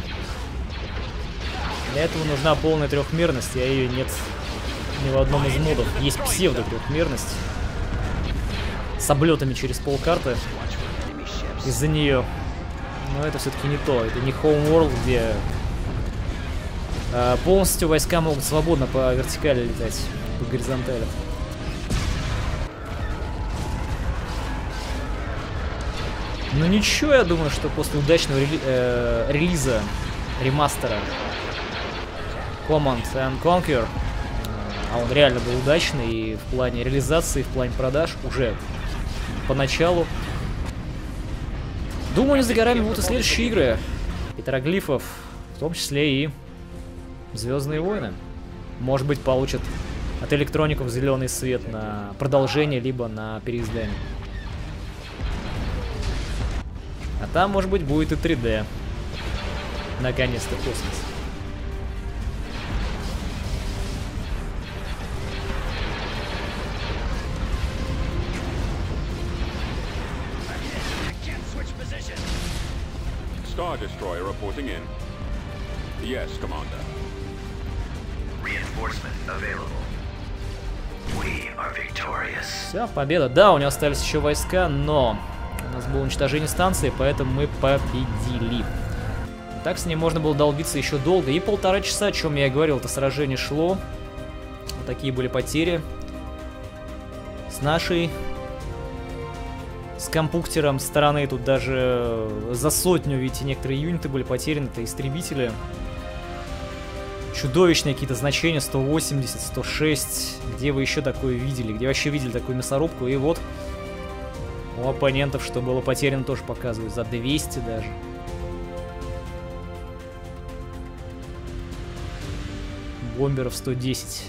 Для этого нужна полная трехмерность, а ее нет ни в одном из модов. Есть псевдо-трехмерность с облетами через полкарты из-за нее. Но это все-таки не то. Это не Homeworld, где э, полностью войска могут свободно по вертикали летать, по горизонтали. Ну ничего, я думаю, что после удачного рели э, релиза, ремастера Command and Conquer, э, а он реально был удачный и в плане реализации, и в плане продаж уже поначалу. Думаю, не за горами будут и следующие игры Петроглифов, в том числе и Звездные войны. Может быть, получат от электроников зеленый свет на продолжение, либо на переиздание. А там, может быть, будет и три дэ. Наконец-то космос. Star Destroyer reporting in. Yes, Commander. Reinforcement available. We are victorious. Все, победа. Да, у него остались еще войска, но у нас было уничтожение станции, поэтому мы победили. Так с ним можно было долбиться еще долго. И полтора часа, о чем я и говорил, это сражение шло. Вот такие были потери. С нашей с компьютером стороны. Тут даже за сотню, видите, некоторые юниты были потеряны, это истребители. Чудовищные какие-то значения, сто восемьдесят, сто шесть. Где вы еще такое видели? Где вообще видели такую мясорубку? И вот у оппонентов, что было потеряно, тоже показывают. За двести даже. Бомберов сто десять.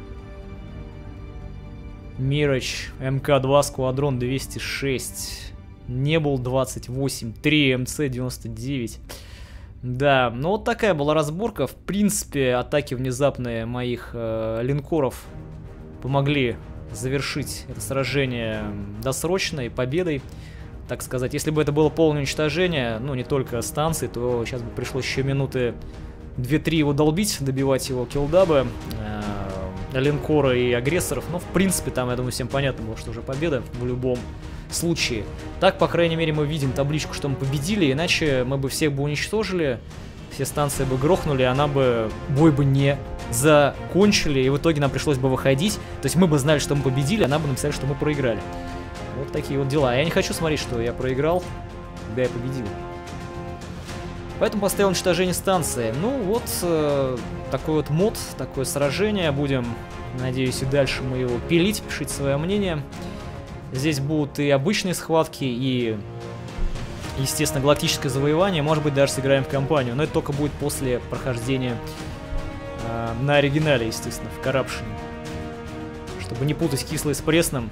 Мираж, эм ка два, Сквадрон двести шесть. Небул двадцать восемь, три, эм цэ девяносто девять. Да, ну вот такая была разборка. В принципе, атаки внезапные моих э, линкоров помогли завершить это сражение досрочной победой, так сказать. Если бы это было полное уничтожение, ну не только станции, то сейчас бы пришлось еще минуты две-три его долбить, добивать его киллдабы, э, линкора и агрессоров. Но в принципе там, я думаю, всем понятно было, что уже победа в любом случае. Так, по крайней мере, мы видим табличку, что мы победили, иначе мы бы всех бы уничтожили, все станции бы грохнули, она бы, бой бы не закончили, и в итоге нам пришлось бы выходить. То есть мы бы знали, что мы победили, она бы написали, что мы проиграли. Вот такие вот дела. Я не хочу смотреть, что я проиграл, когда я победил. Поэтому поставил уничтожение станции. Ну вот, э, такой вот мод, такое сражение. Будем, надеюсь, и дальше мы его пилить, пишите свое мнение. Здесь будут и обычные схватки, и, естественно, галактическое завоевание. Может быть, даже сыграем в кампанию, но это только будет после прохождения э, на оригинале, естественно, в Corruption. Чтобы не путать кислое с пресным,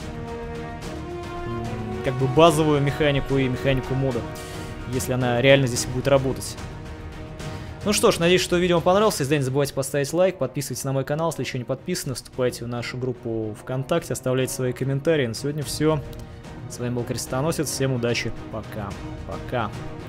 как бы базовую механику и механику мода, если она реально здесь будет работать. Ну что ж, надеюсь, что видео вам понравилось. Если да, не забывайте поставить лайк, подписывайтесь на мой канал, если еще не подписаны, вступайте в нашу группу ВКонтакте, оставляйте свои комментарии. На сегодня все. С вами был Крестоносец, всем удачи, пока. Пока.